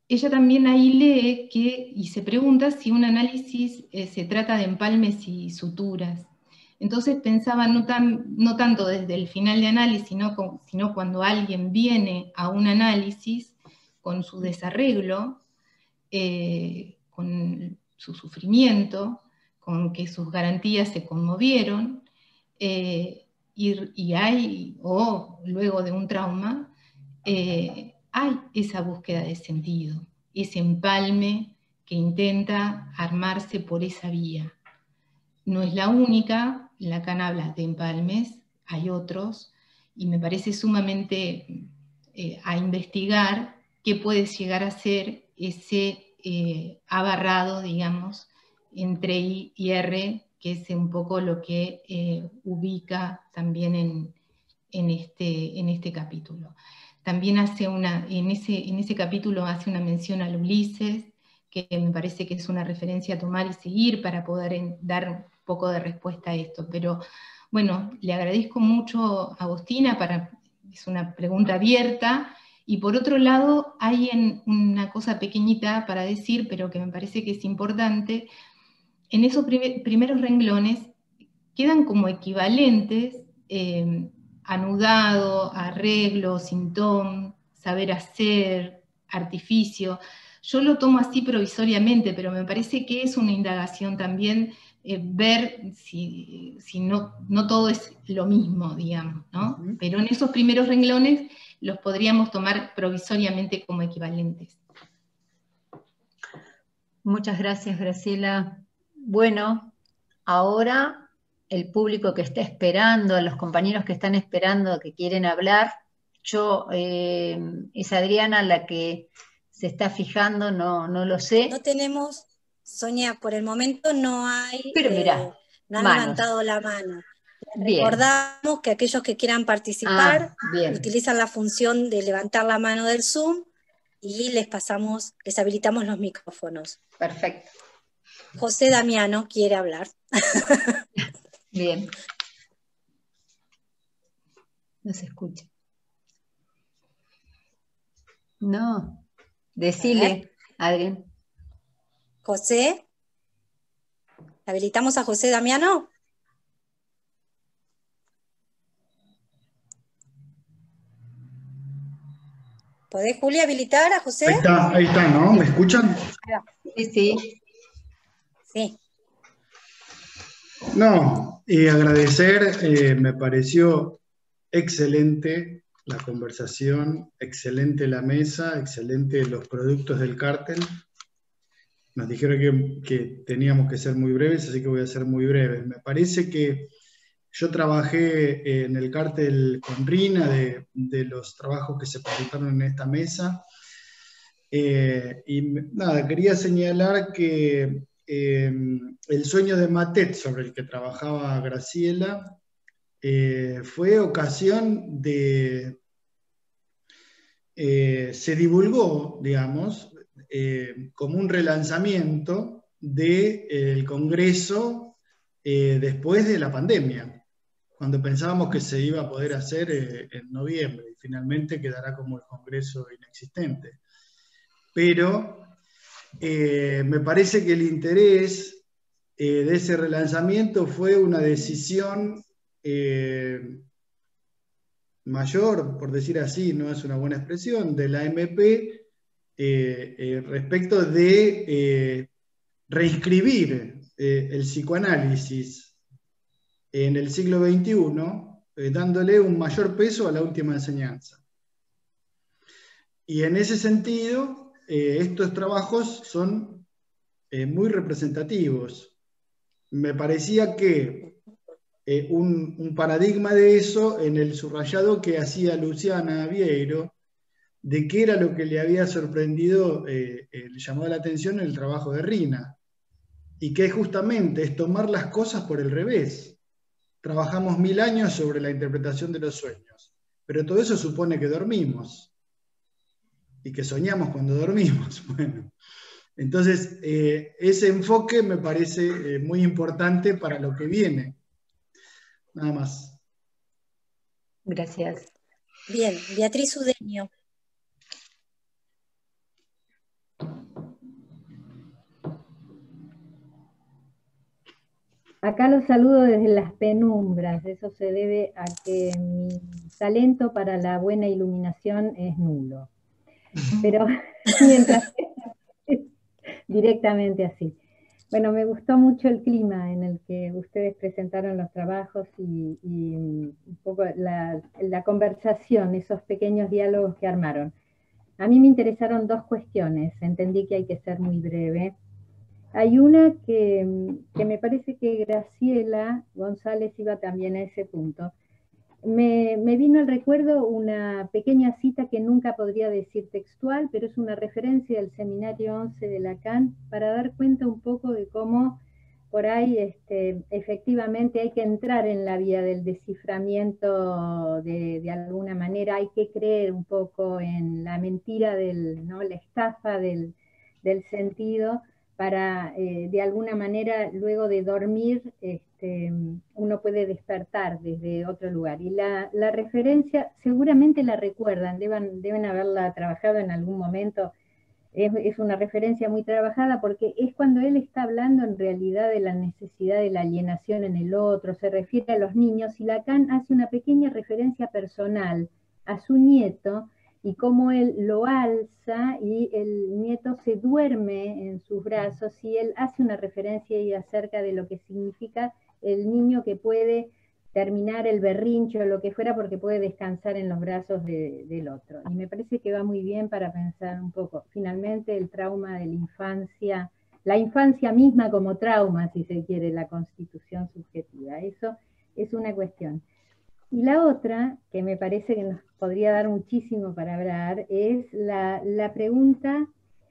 ella también ahí lee que, y se pregunta si un análisis eh, se trata de empalmes y suturas. Entonces pensaba no, tan, no tanto desde el final de análisis, sino, con, sino cuando alguien viene a un análisis con su desarreglo, eh, con su sufrimiento, con que sus garantías se conmovieron, eh, y, y hay, o luego de un trauma, eh, hay esa búsqueda de sentido, ese empalme que intenta armarse por esa vía. No es la única, Lacan habla de empalmes, hay otros, y me parece sumamente eh, a investigar qué puede llegar a ser ese eh, abarrado, digamos, entre I y R, que es un poco lo que eh, ubica también en, en, este, en este capítulo. También hace una, en ese, en ese capítulo hace una mención al Ulises, que me parece que es una referencia a tomar y seguir para poder en, dar un poco de respuesta a esto. Pero bueno, le agradezco mucho a Agostina, para, es una pregunta abierta, y por otro lado hay en una cosa pequeñita para decir, pero que me parece que es importante. En esos primer, primeros renglones quedan como equivalentes eh, anudado, arreglo, sintón, saber hacer, artificio. Yo lo tomo así provisoriamente, pero me parece que es una indagación también eh, ver si, si no, no todo es lo mismo, digamos, ¿no? Uh-huh. Pero en esos primeros renglones los podríamos tomar provisoriamente como equivalentes. Muchas gracias, Graciela. Bueno, ahora el público que está esperando, a los compañeros que están esperando, que quieren hablar, yo, eh, es Adriana la que se está fijando, no, no lo sé. No tenemos, Sonia, por el momento no hay, pero mirá, eh, no han manos. levantado la mano. Bien. Recordamos que aquellos que quieran participar ah, bien. utilizan la función de levantar la mano del Zoom y les pasamos, les habilitamos los micrófonos. Perfecto. José Damiano quiere hablar. Bien. No se escucha. No. Decile, Adrián. José. ¿Habilitamos a José Damiano? ¿Podés, Julia, habilitar a José? Ahí está, ahí está, ¿no? ¿Me escuchan? Sí, sí. Sí. No, y agradecer, eh, me pareció excelente la conversación, excelente la mesa, excelente los productos del cártel. Nos dijeron que, que teníamos que ser muy breves, así que voy a ser muy breve. Me parece que yo trabajé en el cártel con Rina, de, de los trabajos que se presentaron en esta mesa. Eh, y nada, quería señalar que eh, el sueño de Matet, sobre el que trabajaba Graciela, eh, fue ocasión de... Eh, se divulgó, digamos, eh, como un relanzamiento del de, eh, Congreso eh, después de la pandemia, cuando pensábamos que se iba a poder hacer eh, en noviembre, y finalmente quedará como el Congreso inexistente. Pero eh, me parece que el interés eh, de ese relanzamiento fue una decisión eh, mayor, por decir así, no es una buena expresión, de la M P eh, eh, respecto de eh, reinscribir eh, el psicoanálisis en el siglo veintiuno, eh, dándole un mayor peso a la última enseñanza. Y en ese sentido, eh, estos trabajos son eh, muy representativos. Me parecía que eh, un, un paradigma de eso en el subrayado que hacía Luciana Vieiro, de qué era lo que le había sorprendido, eh, eh, le llamó la atención el trabajo de Rina, y que justamente es tomar las cosas por el revés. Trabajamos mil años sobre la interpretación de los sueños, pero todo eso supone que dormimos, y que soñamos cuando dormimos. Bueno, entonces, eh, ese enfoque me parece eh, muy importante para lo que viene. Nada más. Gracias. Bien, Beatriz Udeño. Acá los saludo desde las penumbras, eso se debe a que mi talento para la buena iluminación es nulo. Pero mientras directamente así. Bueno, me gustó mucho el clima en el que ustedes presentaron los trabajos y, y un poco la, la conversación, esos pequeños diálogos que armaron. A mí me interesaron dos cuestiones, entendí que hay que ser muy breve. Hay una que, que me parece que Graciela González iba también a ese punto. Me, me vino al recuerdo una pequeña cita que nunca podría decir textual, pero es una referencia del seminario once de Lacan para dar cuenta un poco de cómo por ahí este, efectivamente hay que entrar en la vía del desciframiento de, de alguna manera, hay que creer un poco en la mentira, del, ¿no? la estafa del, del sentido, para eh, de alguna manera luego de dormir este, uno puede despertar desde otro lugar. Y la, la referencia seguramente la recuerdan, deben, deben haberla trabajado en algún momento, es, es una referencia muy trabajada porque es cuando él está hablando en realidad de la necesidad de la alienación en el otro, se refiere a los niños, y Lacan hace una pequeña referencia personal a su nieto, y cómo él lo alza y el nieto se duerme en sus brazos, y él hace una referencia ahí acerca de lo que significa el niño que puede terminar el berrinche o lo que fuera porque puede descansar en los brazos de, del otro. Y me parece que va muy bien para pensar un poco, finalmente, el trauma de la infancia, la infancia misma como trauma, si se quiere, la constitución subjetiva. Eso es una cuestión. Y la otra, que me parece que nos podría dar muchísimo para hablar, es la, la pregunta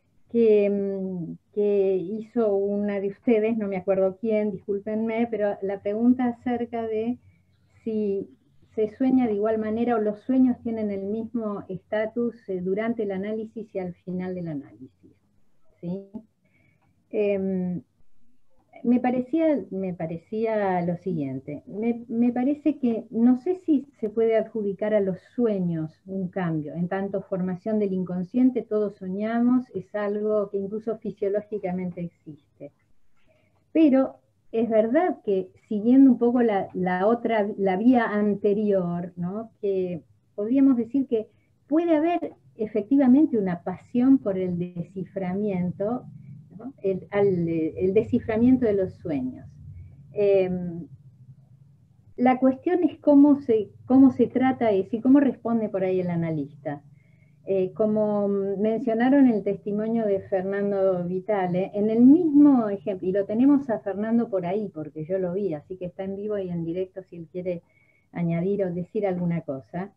que, que hizo una de ustedes, no me acuerdo quién, discúlpenme, pero la pregunta acerca de si se sueña de igual manera o los sueños tienen el mismo estatus durante el análisis y al final del análisis. ¿Sí? Eh, Me parecía, me parecía lo siguiente, me, me parece que no sé si se puede adjudicar a los sueños un cambio, en tanto formación del inconsciente, todos soñamos, es algo que incluso fisiológicamente existe. Pero es verdad que siguiendo un poco la, la otra, la vía anterior, ¿no? Que podríamos decir que puede haber efectivamente una pasión por el desciframiento, ¿no? el, al, el desciframiento de los sueños. Eh, la cuestión es cómo se, cómo se trata eso y cómo responde por ahí el analista. Eh, como mencionaron el testimonio de Fernando Vitale, en el mismo ejemplo, y lo tenemos a Fernando por ahí, porque yo lo vi, así que está en vivo y en directo si él quiere añadir o decir alguna cosa.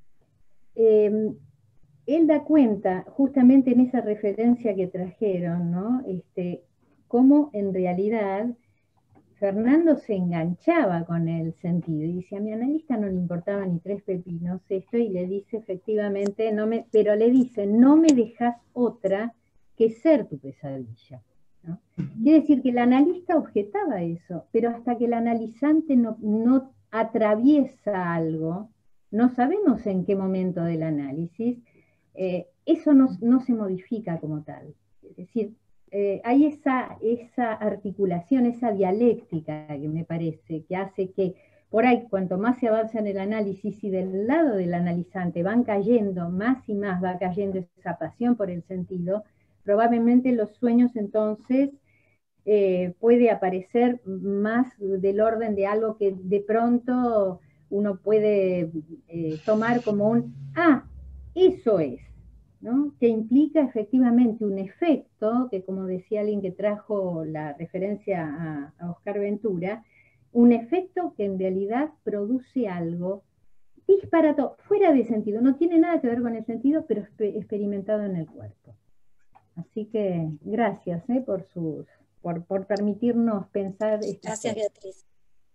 Eh, Él da cuenta, justamente en esa referencia que trajeron, ¿no? Este, cómo en realidad Fernando se enganchaba con el sentido, y dice, a mi analista no le importaba ni tres pepinos esto, y le dice efectivamente, no me, pero le dice, no me dejas otra que ser tu pesadilla, ¿no? Quiere decir que el analista objetaba eso, pero hasta que el analizante no, no atraviesa algo, no sabemos en qué momento del análisis, Eh, eso no, no se modifica como tal. Es decir, eh, hay esa, esa articulación, esa dialéctica que me parece, que hace que por ahí cuanto más se avanza en el análisis y del lado del analizante van cayendo, más y más va cayendo esa pasión por el sentido, probablemente los sueños entonces eh, puede aparecer más del orden de algo que de pronto uno puede eh, tomar como un, ah, eso es, ¿no? Que implica efectivamente un efecto, que como decía alguien que trajo la referencia a, a Oscar Ventura, un efecto que en realidad produce algo disparatado, fuera de sentido, no tiene nada que ver con el sentido, pero experimentado en el cuerpo. Así que gracias eh, por, sus, por, por permitirnos pensar. Gracias, Beatriz.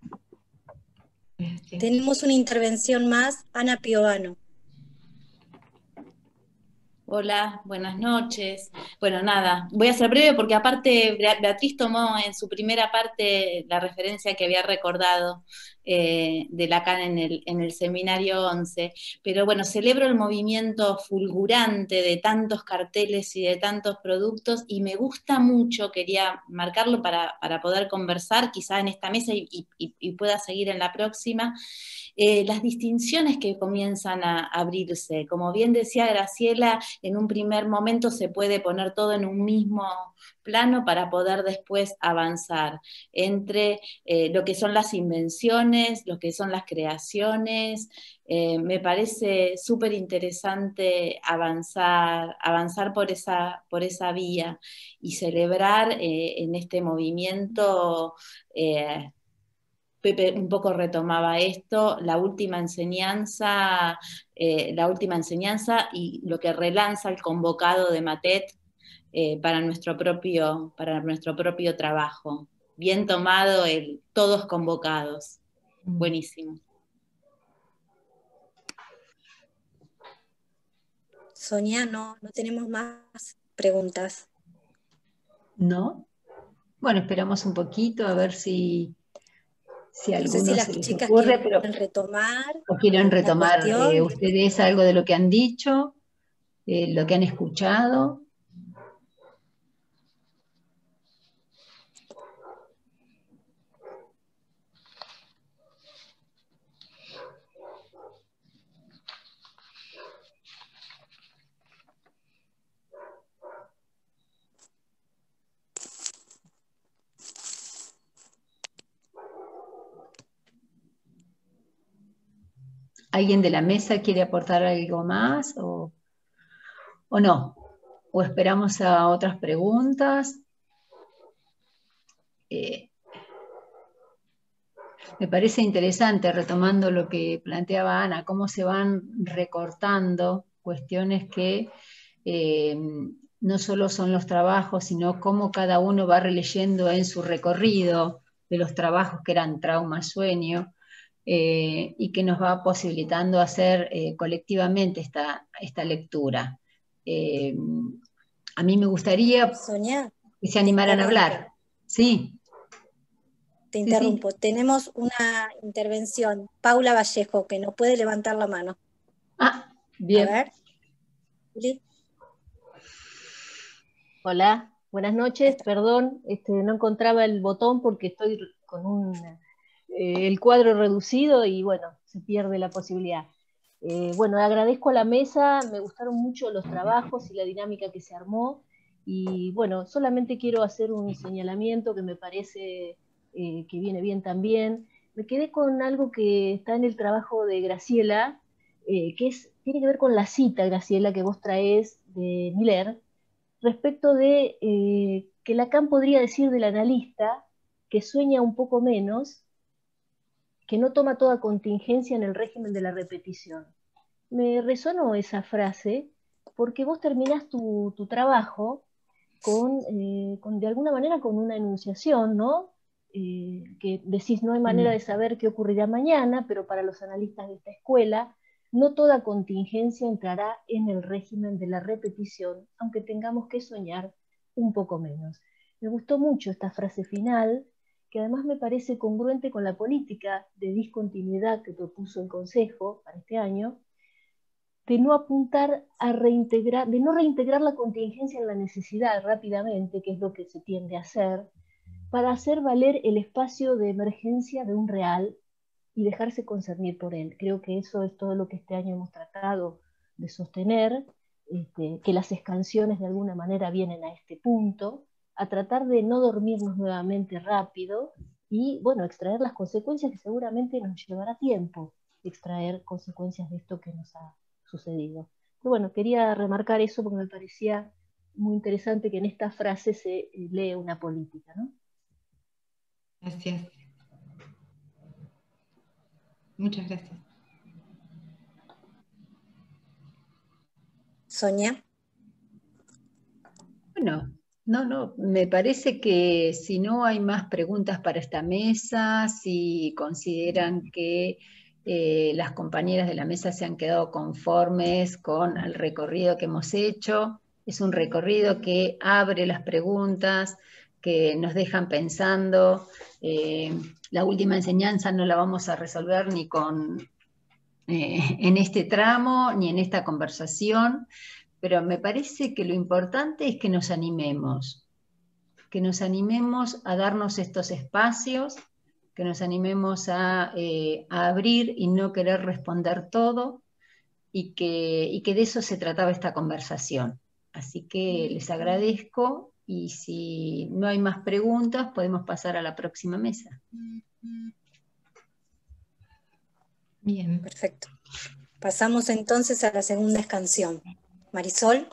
Gracias. Tenemos una intervención más, Ana Piovano. Hola, buenas noches. Bueno, nada, voy a ser breve porque aparte Beatriz tomó en su primera parte la referencia que había recordado eh, de Lacan en el, en el seminario once, pero bueno, celebro el movimiento fulgurante de tantos carteles y de tantos productos, y me gusta mucho, quería marcarlo para, para poder conversar quizá en esta mesa y, y, y pueda seguir en la próxima, eh, las distinciones que comienzan a abrirse. Como bien decía Graciela, en un primer momento se puede poner todo en un mismo plano para poder después avanzar entre eh, lo que son las invenciones, lo que son las creaciones. Eh, me parece súper interesante avanzar, avanzar por esa, por esa vía y celebrar eh, en este movimiento. Eh, Pepe un poco retomaba esto, la última enseñanza, eh, la última enseñanza y lo que relanza el convocado de Matet eh, para, nuestro propio, para nuestro propio trabajo. Bien tomado el todos convocados. Buenísimo. Sonia, no, no tenemos más preguntas. ¿No? Bueno, esperamos un poquito a ver si, si a No sé alguno si las se les chicas ocurre, quieren pero retomar. o quieren retomar cuestión. eh, ustedes algo de lo que han dicho, eh, lo que han escuchado. ¿Alguien de la mesa quiere aportar algo más o, o no? ¿O esperamos a otras preguntas? Eh, me parece interesante, retomando lo que planteaba Ana, cómo se van recortando cuestiones que eh, no solo son los trabajos, sino cómo cada uno va releyendo en su recorrido de los trabajos que eran trauma, sueño, Eh, y que nos va posibilitando hacer eh, colectivamente esta, esta lectura. Eh, a mí me gustaría Sonia, que se animaran a hablar. Sí. Te interrumpo. Sí, sí. Tenemos una intervención. Paula Vallejo, que no puede levantar la mano. Ah, bien. A ver. ¿Sí? Hola, buenas noches. Perdón, este, no encontraba el botón porque estoy con un... Eh, el cuadro reducido y bueno, se pierde la posibilidad. Eh, bueno, agradezco a la mesa, me gustaron mucho los trabajos y la dinámica que se armó y bueno, solamente quiero hacer un señalamiento que me parece eh, que viene bien también. Me quedé con algo que está en el trabajo de Graciela, eh, que es, tiene que ver con la cita, Graciela, que vos traés de Miller, respecto de eh, que Lacan podría decir del analista que sueña un poco menos, que no toma toda contingencia en el régimen de la repetición. Me resonó esa frase porque vos terminás tu, tu trabajo con, eh, con, de alguna manera, con una enunciación, ¿no? Eh, que decís, no hay manera de saber qué ocurrirá mañana, pero para los analistas de esta escuela, no toda contingencia entrará en el régimen de la repetición, aunque tengamos que soñar un poco menos. Me gustó mucho esta frase final, que además me parece congruente con la política de discontinuidad que propuso el Consejo para este año, de no apuntar a reintegrar, de no reintegrar la contingencia en la necesidad rápidamente, que es lo que se tiende a hacer, para hacer valer el espacio de emergencia de un real y dejarse concernir por él. Creo que eso es todo lo que este año hemos tratado de sostener, este, que las escansiones de alguna manera vienen a este punto, a tratar de no dormirnos nuevamente rápido y, bueno, extraer las consecuencias que seguramente nos llevará tiempo, extraer consecuencias de esto que nos ha sucedido. Pero bueno, quería remarcar eso porque me parecía muy interesante que en esta frase se lee una política, ¿no? Gracias. Muchas gracias. Sonia. Bueno, no, no, me parece que si no hay más preguntas para esta mesa, si consideran que eh, las compañeras de la mesa se han quedado conformes con el recorrido que hemos hecho, es un recorrido que abre las preguntas, que nos dejan pensando. Eh, la última enseñanza no la vamos a resolver ni con, eh, en este tramo, ni en esta conversación, pero me parece que lo importante es que nos animemos, que nos animemos a darnos estos espacios, que nos animemos a, eh, a abrir y no querer responder todo, y que, y que de eso se trataba esta conversación. Así que les agradezco, y si no hay más preguntas, podemos pasar a la próxima mesa. Bien. Perfecto. Pasamos entonces a la segunda canción. Marisol.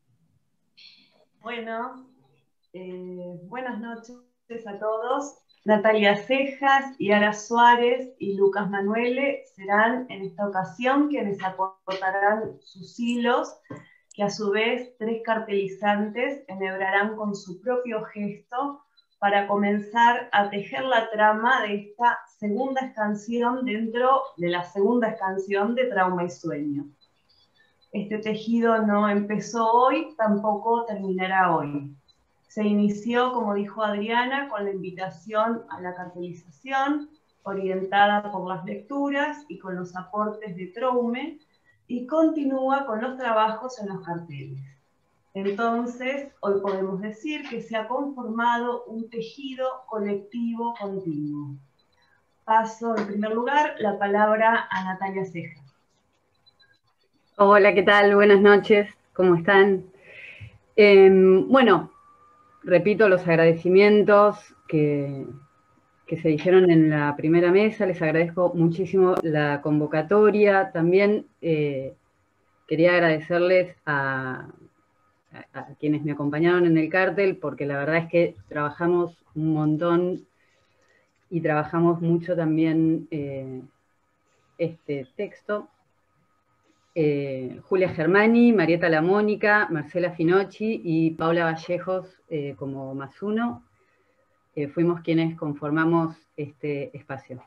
Bueno, eh, buenas noches a todos. Natalia Cejas, Yara Suárez y Lucas Manuele serán en esta ocasión quienes aportarán sus hilos, que a su vez tres cartelizantes enhebrarán con su propio gesto para comenzar a tejer la trama de esta segunda escansión dentro de la segunda escansión de Trauma y Sueño. Este tejido no empezó hoy, tampoco terminará hoy. Se inició, como dijo Adriana, con la invitación a la cartelización, orientada por las lecturas y con los aportes de Traume, y continúa con los trabajos en los carteles. Entonces, hoy podemos decir que se ha conformado un tejido colectivo continuo. Paso, en primer lugar, la palabra a Natalia Cejas. Hola, ¿qué tal? Buenas noches, ¿cómo están? Eh, bueno, repito los agradecimientos que, que se dijeron en la primera mesa. Les agradezco muchísimo la convocatoria. También eh, quería agradecerles a, a, a quienes me acompañaron en el cartel, porque la verdad es que trabajamos un montón y trabajamos mucho también eh, este texto. Eh, Julia Germani, Marieta Lamónica, Marcela Finocchi y Paula Vallejos eh, como más uno, eh, fuimos quienes conformamos este espacio.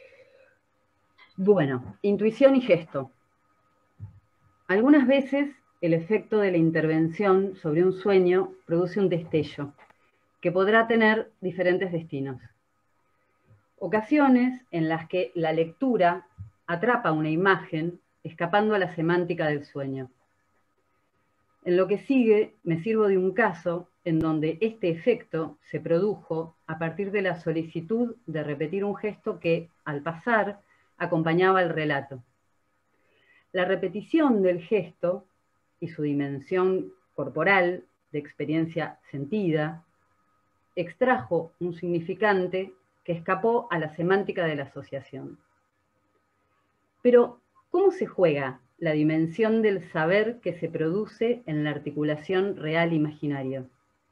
Bueno, intuición y gesto. Algunas veces el efecto de la intervención sobre un sueño produce un destello que podrá tener diferentes destinos. Ocasiones en las que la lectura atrapa una imagen escapando a la semántica del sueño. En lo que sigue, me sirvo de un caso en donde este efecto se produjo a partir de la solicitud de repetir un gesto que, al pasar, acompañaba el relato. La repetición del gesto y su dimensión corporal, de experiencia sentida, extrajo un significante que escapó a la semántica de la asociación. Pero, ¿cómo se juega la dimensión del saber que se produce en la articulación real-imaginario?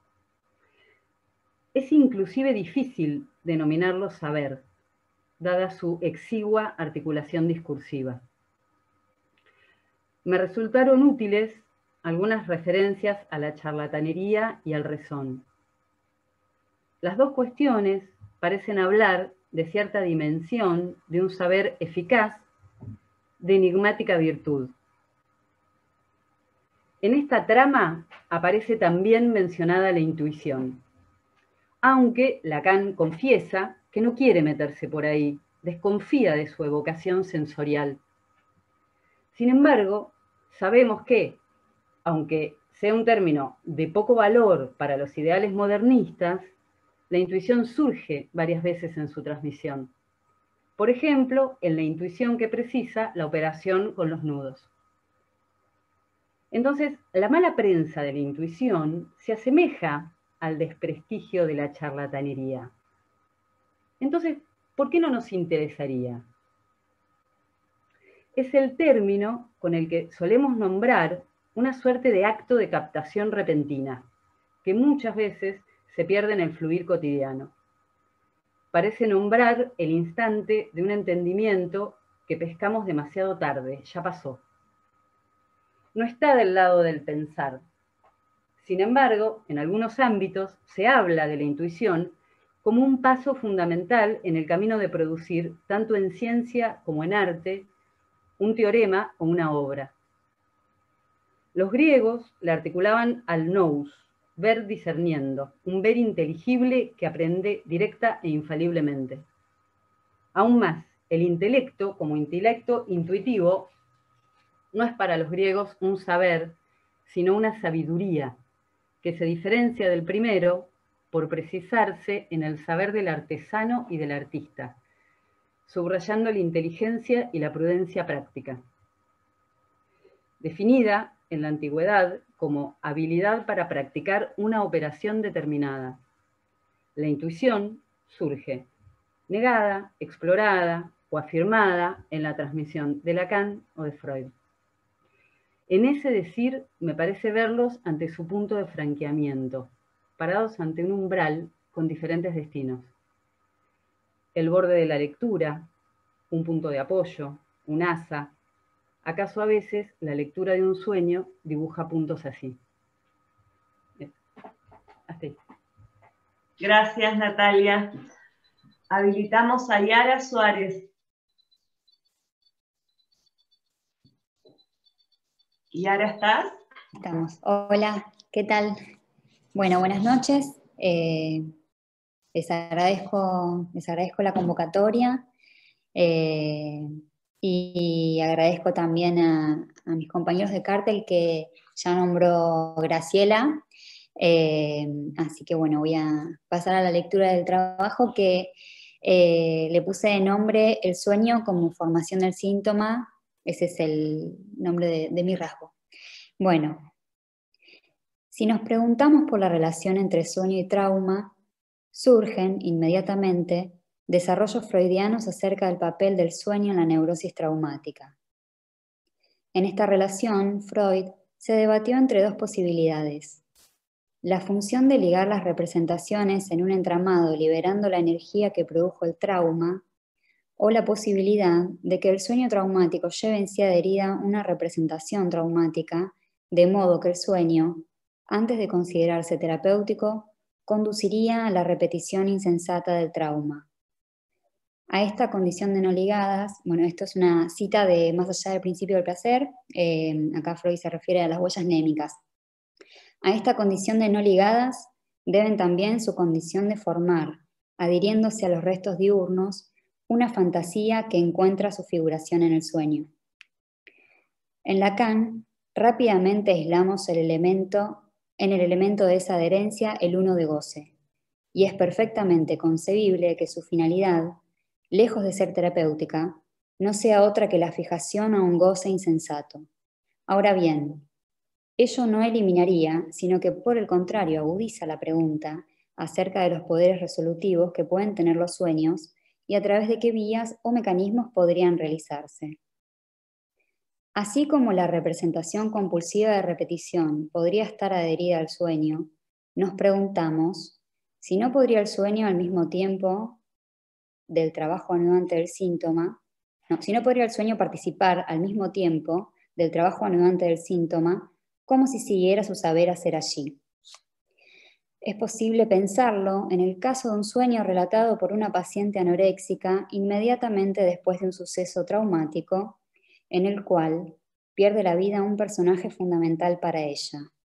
Es inclusive difícil denominarlo saber, dada su exigua articulación discursiva. Me resultaron útiles algunas referencias a la charlatanería y al rezón. Las dos cuestiones parecen hablar de cierta dimensión de un saber eficaz de enigmática virtud. En esta trama aparece también mencionada la intuición, aunque Lacan confiesa que no quiere meterse por ahí, desconfía de su evocación sensorial. Sin embargo, sabemos que, aunque sea un término de poco valor para los ideales modernistas, la intuición surge varias veces en su transmisión. Por ejemplo, en la intuición que precisa la operación con los nudos. Entonces, la mala prensa de la intuición se asemeja al desprestigio de la charlatanería. Entonces, ¿por qué no nos interesaría? Es el término con el que solemos nombrar una suerte de acto de captación repentina, que muchas veces se pierde en el fluir cotidiano. Parece nombrar el instante de un entendimiento que pescamos demasiado tarde, ya pasó. No está del lado del pensar. Sin embargo, en algunos ámbitos se habla de la intuición como un paso fundamental en el camino de producir, tanto en ciencia como en arte, un teorema o una obra. Los griegos la articulaban al nous, ver discerniendo, un ver inteligible que aprende directa e infaliblemente. Aún más, el intelecto, como intelecto intuitivo, no es para los griegos un saber, sino una sabiduría, que se diferencia del primero por precisarse en el saber del artesano y del artista, subrayando la inteligencia y la prudencia práctica. Definida en la antigüedad como habilidad para practicar una operación determinada. La intuición surge negada, explorada o afirmada en la transmisión de Lacan o de Freud. En ese decir me parece verlos ante su punto de franqueamiento, parados ante un umbral con diferentes destinos. El borde de la lectura, un punto de apoyo, un asa. ¿Acaso a veces la lectura de un sueño dibuja puntos así? Hasta ahí. Gracias, Natalia. Habilitamos a Yara Suárez. Yara, ¿estás? Estamos. Hola, ¿qué tal? Bueno, buenas noches. Eh, les, agradezco, les agradezco la convocatoria eh, y agradezco también a, a mis compañeros de Cartel que ya nombró Graciela. Eh, así que bueno, voy a pasar a la lectura del trabajo que eh, le puse de nombre El sueño como formación del síntoma. Ese es el nombre de, de mi rasgo. Bueno, si nos preguntamos por la relación entre sueño y trauma, surgen inmediatamente desarrollos freudianos acerca del papel del sueño en la neurosis traumática. En esta relación, Freud se debatió entre dos posibilidades: la función de ligar las representaciones en un entramado liberando la energía que produjo el trauma, o la posibilidad de que el sueño traumático lleve en sí adherida una representación traumática, de modo que el sueño, antes de considerarse terapéutico, conduciría a la repetición insensata del trauma. A esta condición de no ligadas, bueno, esto es una cita de Más allá del principio del placer, eh, acá Freud se refiere a las huellas némicas. A esta condición de no ligadas deben también su condición de formar, adhiriéndose a los restos diurnos, una fantasía que encuentra su figuración en el sueño. En Lacan, rápidamente aislamos el elemento, en el elemento de esa adherencia el uno de goce, y es perfectamente concebible que su finalidad, lejos de ser terapéutica, no sea otra que la fijación a un goce insensato. Ahora bien, ello no eliminaría, sino que por el contrario agudiza la pregunta acerca de los poderes resolutivos que pueden tener los sueños y a través de qué vías o mecanismos podrían realizarse. Así como la representación compulsiva de repetición podría estar adherida al sueño, nos preguntamos si no podría el sueño al mismo tiempo del trabajo anudante del síntoma, no, si no podría el sueño participar al mismo tiempo del trabajo anudante del síntoma, como si siguiera su saber hacer allí. Es posible pensarlo en el caso de un sueño relatado por una paciente anoréxica inmediatamente después de un suceso traumático, en el cual pierde la vida un personaje fundamental para ella.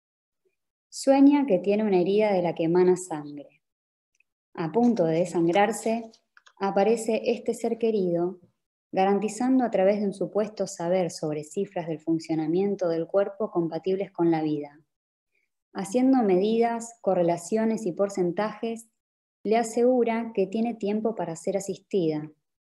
Sueña que tiene una herida de la que emana sangre. A punto de desangrarse, aparece este ser querido, garantizando a través de un supuesto saber sobre cifras del funcionamiento del cuerpo compatibles con la vida. Haciendo medidas, correlaciones y porcentajes, le asegura que tiene tiempo para ser asistida.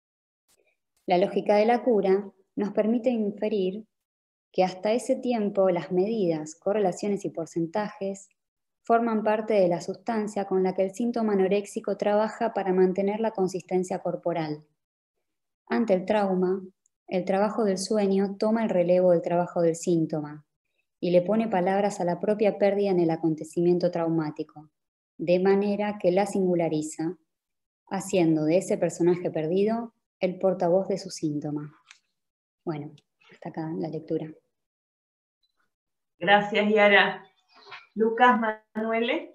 La lógica de la cura nos permite inferir que hasta ese tiempo las medidas, correlaciones y porcentajes forman parte de la sustancia con la que el síntoma anoréxico trabaja para mantener la consistencia corporal. Ante el trauma, el trabajo del sueño toma el relevo del trabajo del síntoma y le pone palabras a la propia pérdida en el acontecimiento traumático, de manera que la singulariza, haciendo de ese personaje perdido el portavoz de su síntoma. Bueno, hasta acá la lectura. Gracias, Yara. Lucas Manuele.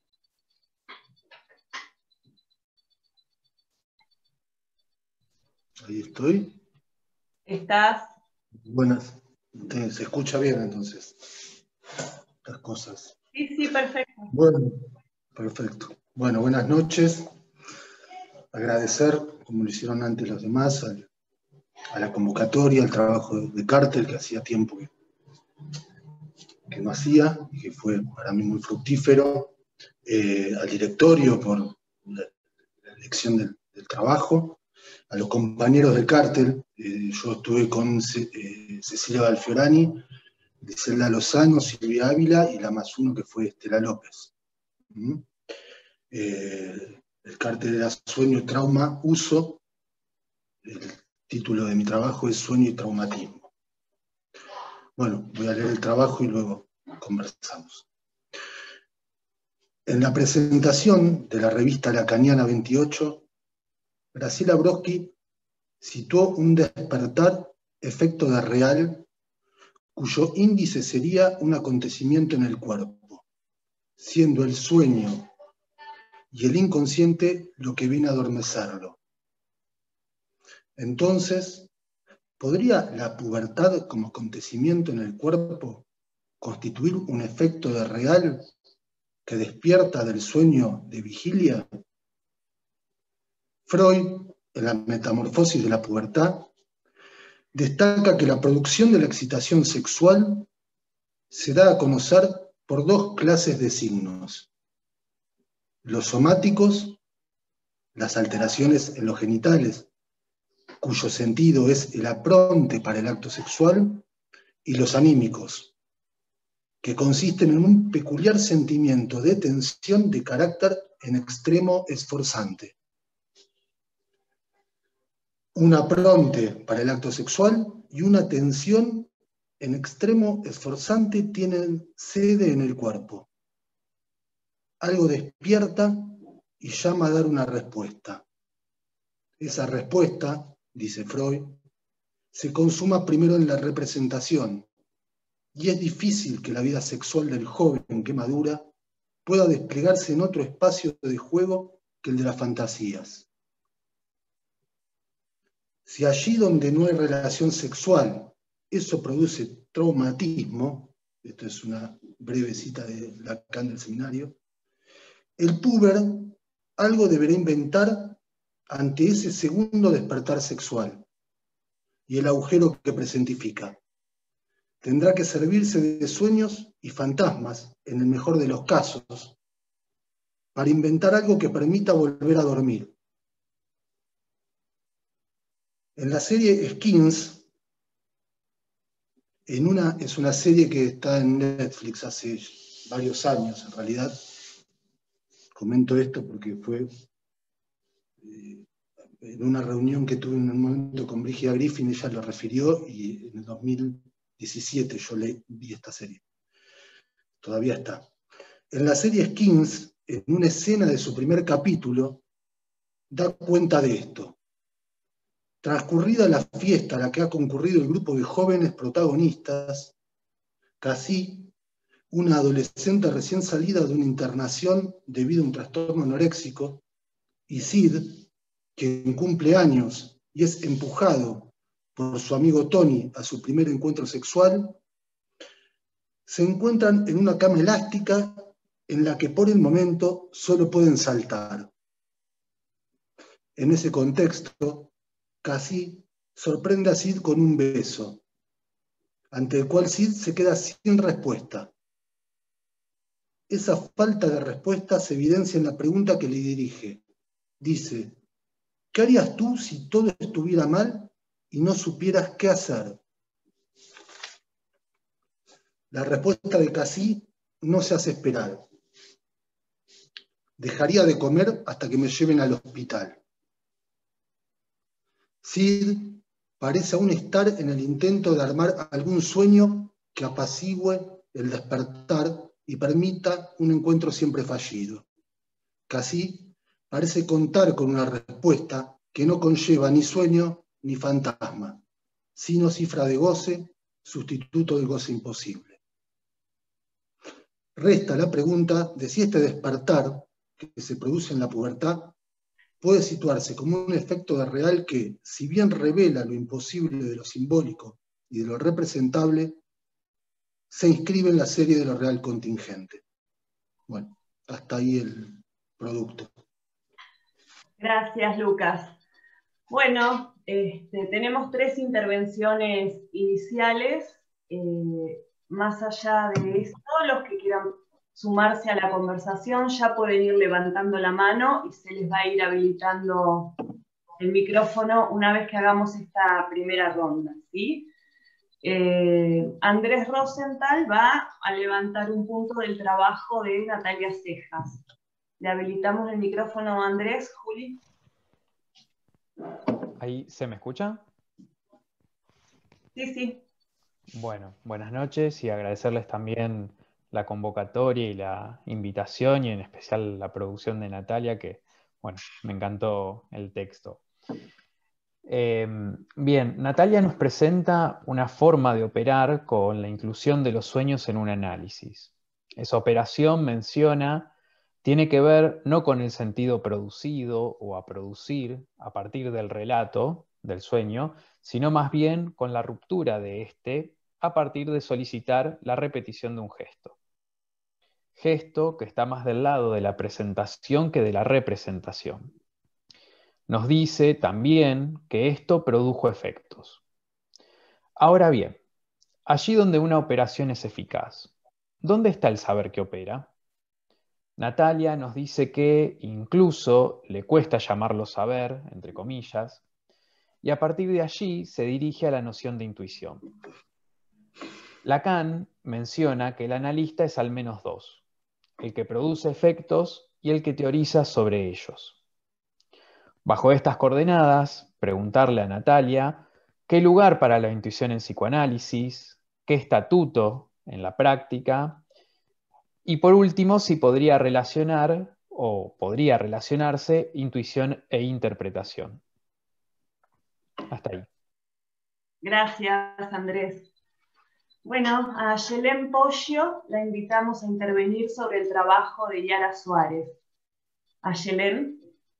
Ahí estoy. ¿Estás? Buenas. Se escucha bien entonces las cosas. Sí, Sí, sí, perfecto. Bueno, perfecto. Bueno, buenas noches. Agradecer, como lo hicieron antes los demás, al, a la convocatoria, al trabajo de, de Cartel, que hacía tiempo que, que no hacía, y que fue para mí muy fructífero, eh, al directorio por la, la elección del, del trabajo, a los compañeros del Cartel. Eh, yo estuve con Ce, eh, Cecilia Galfiorani, Griselda Lozano, Silvia Ávila, y la más uno que fue Estela López. ¿Mm? Eh, el Cartel era Sueño, Trauma, Uso. El título de mi trabajo es Sueño y Traumatismo. Bueno, voy a leer el trabajo y luego conversamos. En la presentación de la revista Lacaniana veintiocho, Graciela Brodsky situó un despertar efecto de real, cuyo índice sería un acontecimiento en el cuerpo, siendo el sueño y el inconsciente lo que viene a adormecerlo. Entonces, ¿podría la pubertad como acontecimiento en el cuerpo constituir un efecto de real que despierta del sueño de vigilia? Freud, en la Metamorfosis de la pubertad, destaca que la producción de la excitación sexual se da a conocer por dos clases de signos: los somáticos, las alteraciones en los genitales, cuyo sentido es el apronte para el acto sexual, y los anímicos, que consisten en un peculiar sentimiento de tensión de carácter en extremo esforzante. Un apronte para el acto sexual y una tensión en extremo esforzante tienen sede en el cuerpo. Algo despierta y llama a dar una respuesta. Esa respuesta, dice Freud, se consuma primero en la representación, y es difícil que la vida sexual del joven que madura pueda desplegarse en otro espacio de juego que el de las fantasías. Si allí donde no hay relación sexual eso produce traumatismo, esto es una breve cita de Lacan del seminario, el puber algo deberá inventar ante ese segundo despertar sexual y el agujero que presentifica. Tendrá que servirse de sueños y fantasmas, en el mejor de los casos, para inventar algo que permita volver a dormir. En la serie Skins, en una, es una serie que está en Netflix hace varios años, en realidad. Comento esto porque fue eh, en una reunión que tuve en un momento con Brígida Griffin, ella lo refirió, y en el dos mil diecisiete yo le, vi esta serie. Todavía está. En la serie Skins, en una escena de su primer capítulo, da cuenta de esto. Transcurrida la fiesta a la que ha concurrido el grupo de jóvenes protagonistas, Cassie, una adolescente recién salida de una internación debido a un trastorno anoréxico, y Sid, quien cumple años y es empujado por su amigo Tony a su primer encuentro sexual, se encuentran en una cama elástica en la que por el momento solo pueden saltar. En ese contexto, Cassie sorprende a Sid con un beso, ante el cual Sid se queda sin respuesta. Esa falta de respuesta se evidencia en la pregunta que le dirige. Dice: ¿qué harías tú si todo estuviera mal y no supieras qué hacer? La respuesta de Cassie no se hace esperar. Dejaría de comer hasta que me lleven al hospital. Sid parece aún estar en el intento de armar algún sueño que apacigüe el despertar y permita un encuentro siempre fallido. Cassie parece contar con una respuesta que no conlleva ni sueño ni fantasma, sino cifra de goce, sustituto del goce imposible. Resta la pregunta de si este despertar que se produce en la pubertad puede situarse como un efecto de real que, si bien revela lo imposible de lo simbólico y de lo representable, se inscribe en la serie de lo real contingente. bueno, hasta ahí el producto. Gracias, Lucas. Bueno, este, tenemos tres intervenciones iniciales. Eh, más allá de esto, los que quieran sumarse a la conversación ya pueden ir levantando la mano y se les va a ir habilitando el micrófono una vez que hagamos esta primera ronda, ¿sí? Eh, Andrés Rosenthal va a levantar un punto del trabajo de Natalia Cejas. Le habilitamos el micrófono a Andrés. Juli. ¿Ahí se me escucha? Sí, sí. Bueno, buenas noches y agradecerles también la convocatoria y la invitación y en especial la producción de Natalia, que, bueno, me encantó el texto. Eh, bien, Natalia nos presenta una forma de operar con la inclusión de los sueños en un análisis. Esa operación, menciona, tiene que ver no con el sentido producido o a producir a partir del relato del sueño, sino más bien con la ruptura de éste a partir de solicitar la repetición de un gesto. Gesto que está más del lado de la presentación que de la representación. Nos dice también que esto produjo efectos. Ahora bien, allí donde una operación es eficaz, ¿dónde está el saber que opera? Natalia nos dice que incluso le cuesta llamarlo saber, entre comillas, y a partir de allí se dirige a la noción de intuición. Lacan menciona que el analista es al menos dos, el que produce efectos y el que teoriza sobre ellos. Bajo estas coordenadas, preguntarle a Natalia qué lugar para la intuición en psicoanálisis, qué estatuto en la práctica, y por último, si podría relacionar o podría relacionarse intuición e interpretación. Hasta ahí. Gracias, Andrés. Bueno, a Yelén Pollo la invitamos a intervenir sobre el trabajo de Yara Suárez. A Yelén.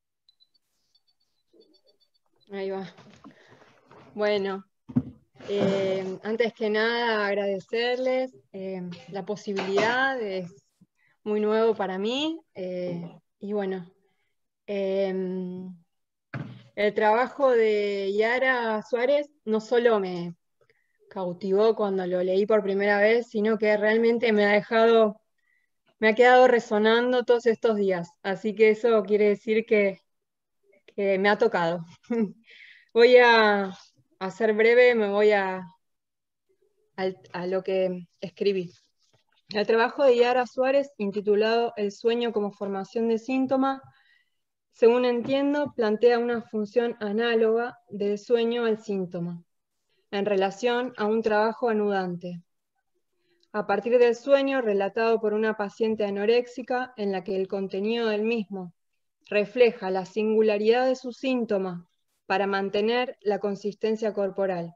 Ahí va. Bueno, eh, antes que nada agradecerles eh, la posibilidad, es muy nuevo para mí, eh, y bueno, eh, el trabajo de Yara Suárez no solo me cautivó cuando lo leí por primera vez, sino que realmente me ha dejado, me ha quedado resonando todos estos días, así que eso quiere decir que, que me ha tocado. Voy a, a ser breve, me voy a, a, a lo que escribí. El trabajo de Yara Suárez, intitulado El sueño como formación de síntoma, según entiendo, plantea una función análoga del sueño al síntoma, en relación a un trabajo anudante. A partir del sueño relatado por una paciente anoréxica, en la que el contenido del mismo refleja la singularidad de su síntoma, para mantener la consistencia corporal.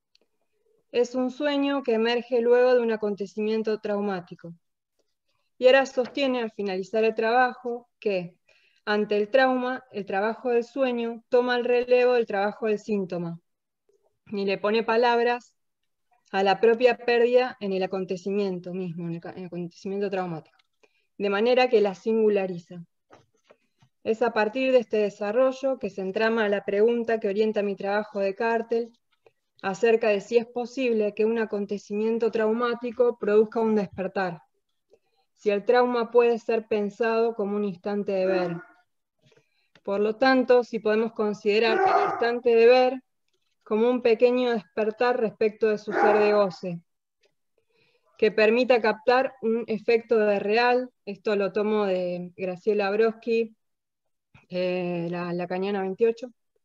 Es un sueño que emerge luego de un acontecimiento traumático. Yara sostiene al finalizar el trabajo que, ante el trauma, el trabajo del sueño toma el relevo del trabajo del síntoma y le pone palabras a la propia pérdida en el acontecimiento mismo, en el acontecimiento traumático, de manera que la singulariza. Es a partir de este desarrollo que se entrama la pregunta que orienta mi trabajo de Cartel acerca de si es posible que un acontecimiento traumático produzca un despertar, si el trauma puede ser pensado como un instante de ver. Por lo tanto, si podemos considerar el instante de ver como un pequeño despertar respecto de su ser de goce, que permita captar un efecto de real, esto lo tomo de Graciela Brodsky, Eh, la, la Cañana veintiocho.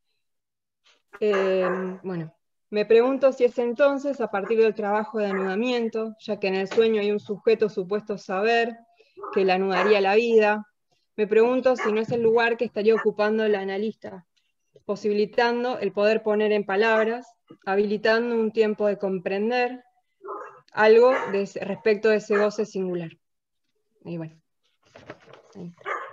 Eh, bueno, me pregunto si es entonces a partir del trabajo de anudamiento, ya que en el sueño hay un sujeto supuesto saber que le anudaría la vida. Me pregunto si no es el lugar que estaría ocupando el analista, posibilitando el poder poner en palabras, habilitando un tiempo de comprender algo de, respecto de ese goce singular. Y bueno, ahí.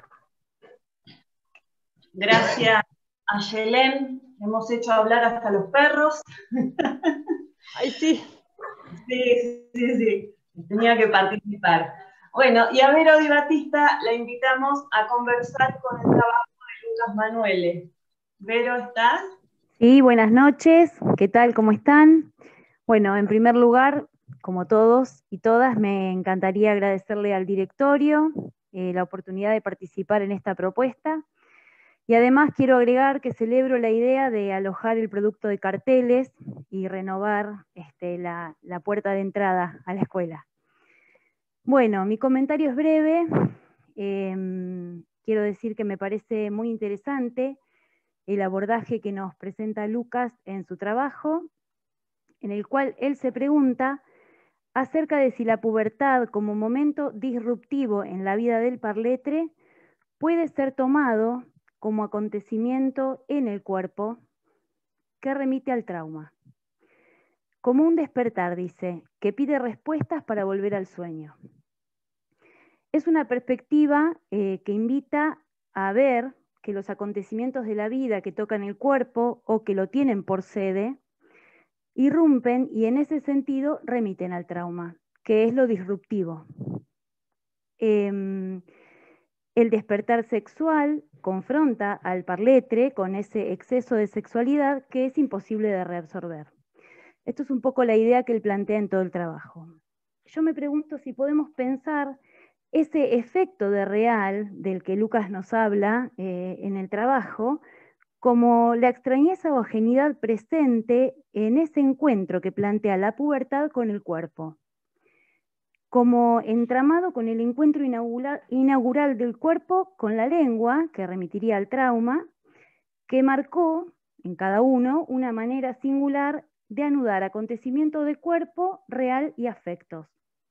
Gracias a Yelén. Hemos hecho hablar hasta los perros. Ay, sí. Sí, sí, sí. Tenía que participar. Bueno, y a Vero Di Battista la invitamos a conversar con el trabajo de Lucas Manuele. Vero, ¿estás? Sí, buenas noches. ¿Qué tal? ¿Cómo están? Bueno, en primer lugar, como todos y todas, me encantaría agradecerle al directorio eh, la oportunidad de participar en esta propuesta. Y además quiero agregar que celebro la idea de alojar el producto de carteles y renovar este, la, la puerta de entrada a la escuela. Bueno, mi comentario es breve. Eh, quiero decir que me parece muy interesante el abordaje que nos presenta Lucas en su trabajo, en el cual él se pregunta acerca de si la pubertad como momento disruptivo en la vida del parletre puede ser tomado como acontecimiento en el cuerpo que remite al trauma. Como un despertar, dice, que pide respuestas para volver al sueño. Es una perspectiva eh, que invita a ver que los acontecimientos de la vida que tocan el cuerpo o que lo tienen por sede, irrumpen y en ese sentido remiten al trauma, que es lo disruptivo. Eh, el despertar sexual confronta al parletre con ese exceso de sexualidad que es imposible de reabsorber. Esto es un poco la idea que él plantea en todo el trabajo. Yo me pregunto si podemos pensar ese efecto de real del que Lucas nos habla eh, en el trabajo como la extrañeza o ajenidad presente en ese encuentro que plantea la pubertad con el cuerpo, como entramado con el encuentro inaugural, inaugural del cuerpo con la lengua, que remitiría al trauma, que marcó en cada uno una manera singular de anudar acontecimiento de cuerpo, real y afectos.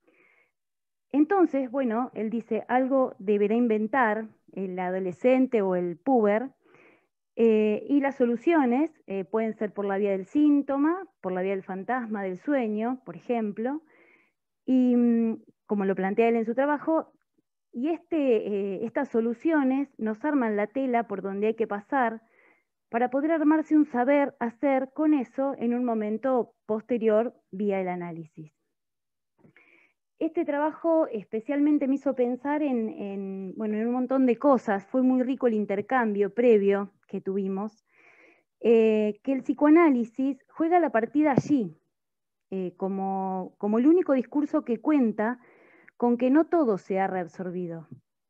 Entonces, bueno, él dice, algo deberá inventar el adolescente o el puber, eh, y las soluciones eh, pueden ser por la vía del síntoma, por la vía del fantasma del sueño, por ejemplo, y como lo plantea él en su trabajo, y este, eh, estas soluciones nos arman la tela por donde hay que pasar para poder armarse un saber hacer con eso en un momento posterior vía el análisis. Este trabajo especialmente me hizo pensar en, en, bueno, en un montón de cosas. Fue muy rico el intercambio previo que tuvimos, eh, que el psicoanálisis juega la partida allí, eh, como, como el único discurso que cuenta con que no todo se ha reabsorbido.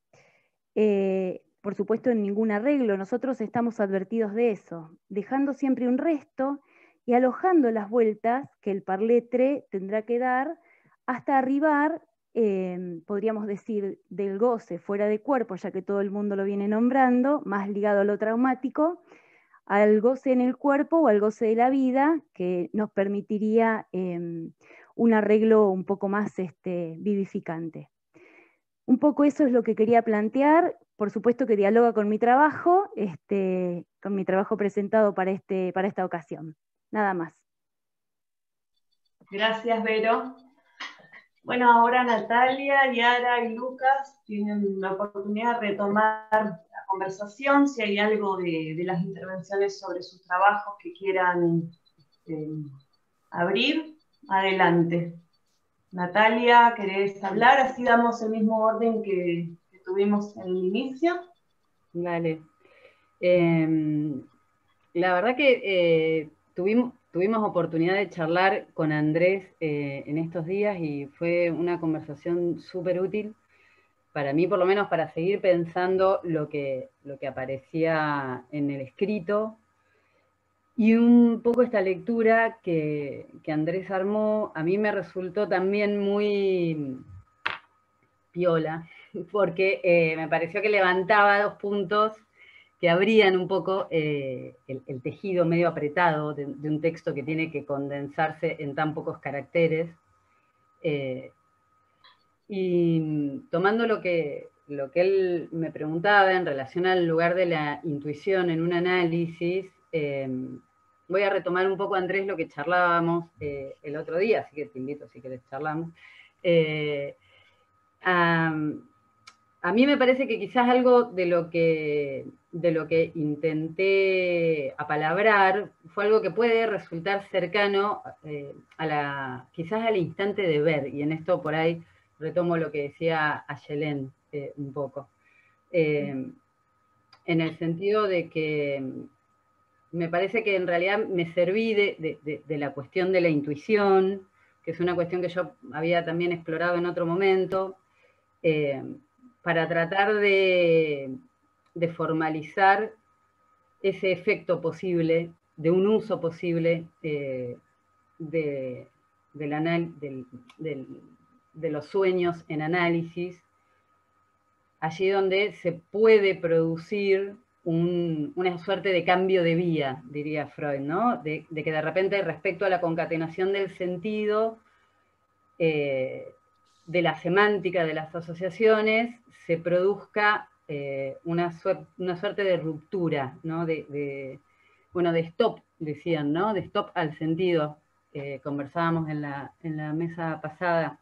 Eh, por supuesto, en ningún arreglo, nosotros estamos advertidos de eso, dejando siempre un resto y alojando las vueltas que el parletre tendrá que dar hasta arribar, eh, podríamos decir, del goce fuera de cuerpo, ya que todo el mundo lo viene nombrando, más ligado a lo traumático, al goce en el cuerpo o al goce de la vida, que nos permitiría eh, un arreglo un poco más este, vivificante. Un poco eso es lo que quería plantear, por supuesto que dialoga con mi trabajo, este, con mi trabajo presentado para, este, para esta ocasión. Nada más. Gracias, Vero. Bueno, ahora Natalia, Yara y Lucas tienen la oportunidad de retomar la conversación, si hay algo de, de las intervenciones sobre sus trabajos que quieran eh, abrir, adelante. Natalia, ¿querés hablar? Así damos el mismo orden que, que tuvimos en el inicio. Dale. Eh, la verdad que eh, tuvimos, tuvimos oportunidad de charlar con Andrés eh, en estos días y fue una conversación súper útil para mí, por lo menos para seguir pensando lo que, lo que aparecía en el escrito. Y un poco esta lectura que, que Andrés armó, a mí me resultó también muy piola, porque eh, me pareció que levantaba dos puntos que abrían un poco eh, el, el tejido medio apretado de, de un texto que tiene que condensarse en tan pocos caracteres. Eh, y tomando lo que, lo que él me preguntaba en relación al lugar de la intuición en un análisis, eh, voy a retomar un poco, Andrés, lo que charlábamos eh, el otro día, así que te invito si querés charlamos. Eh, a, a mí me parece que quizás algo de lo que, de lo que intenté apalabrar fue algo que puede resultar cercano eh, a la, quizás al instante de ver, y en esto por ahí retomo lo que decía Ayelen eh, un poco, eh, en el sentido de que me parece que en realidad me serví de, de, de, de la cuestión de la intuición, que es una cuestión que yo había también explorado en otro momento, eh, para tratar de, de formalizar ese efecto posible, de un uso posible eh, de, del anal, del, del, de los sueños en análisis, allí donde se puede producir un, una suerte de cambio de vía, diría Freud, ¿no? De, de que de repente respecto a la concatenación del sentido, eh, de la semántica de las asociaciones, se produzca eh, una, suer una suerte de ruptura, ¿no? De, de, bueno, de stop, decían, ¿no? De stop al sentido, eh, conversábamos en la, en la mesa pasada,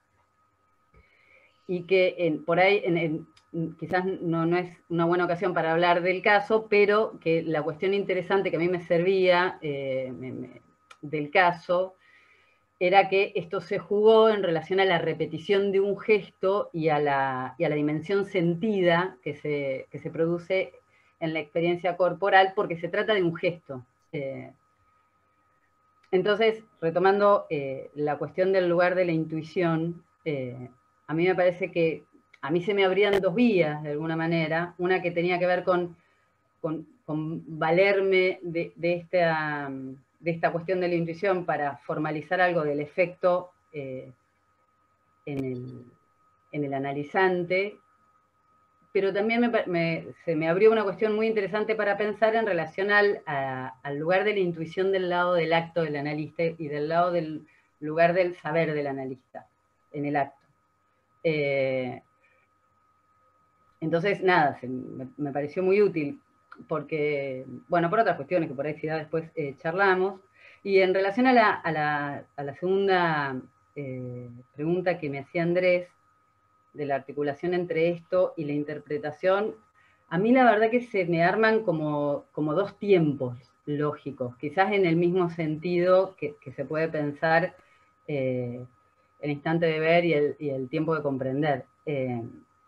y que en, por ahí, en, en, quizás no, no es una buena ocasión para hablar del caso, pero que la cuestión interesante que a mí me servía eh, me, me, del caso era que esto se jugó en relación a la repetición de un gesto y a la, y a la dimensión sentida que se, que se produce en la experiencia corporal, porque se trata de un gesto. Eh, entonces, retomando eh, la cuestión del lugar de la intuición, eh, a mí me parece que a mí se me abrían dos vías, de alguna manera, una que tenía que ver con, con, con valerme de, de, esta, de esta cuestión de la intuición para formalizar algo del efecto eh, en, el, en el analizante, pero también me, me, se me abrió una cuestión muy interesante para pensar en relación al, a, al lugar de la intuición del lado del acto del analista y del lado del lugar del saber del analista en el acto. Eh, entonces, nada, se, me, me pareció muy útil, porque, bueno, por otras cuestiones que por ahí si ya después eh, charlamos, y en relación a la, a la, a la segunda eh, pregunta que me hacía Andrés, de la articulación entre esto y la interpretación, a mí la verdad que se me arman como, como dos tiempos lógicos, quizás en el mismo sentido que, que se puede pensar eh, el instante de ver y el, y el tiempo de comprender. Eh,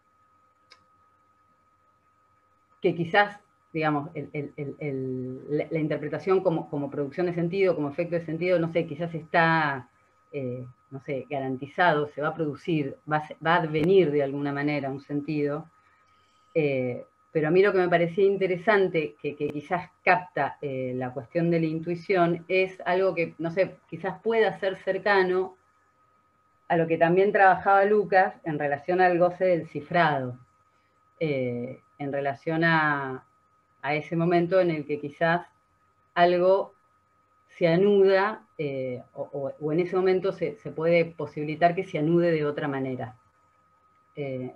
que quizás, digamos, el, el, el, el, la, la interpretación como, como producción de sentido, como efecto de sentido, no sé, quizás está, eh, no sé, garantizado, se va a producir, va a, va a advenir de alguna manera un sentido, eh, pero a mí lo que me parecía interesante, que, que quizás capta eh, la cuestión de la intuición, es algo que, no sé, quizás pueda ser cercano a lo que también trabajaba Lucas en relación al goce del cifrado, eh, en relación a, a ese momento en el que quizás algo se anuda, eh, o, o, o en ese momento se, se puede posibilitar que se anude de otra manera. Eh,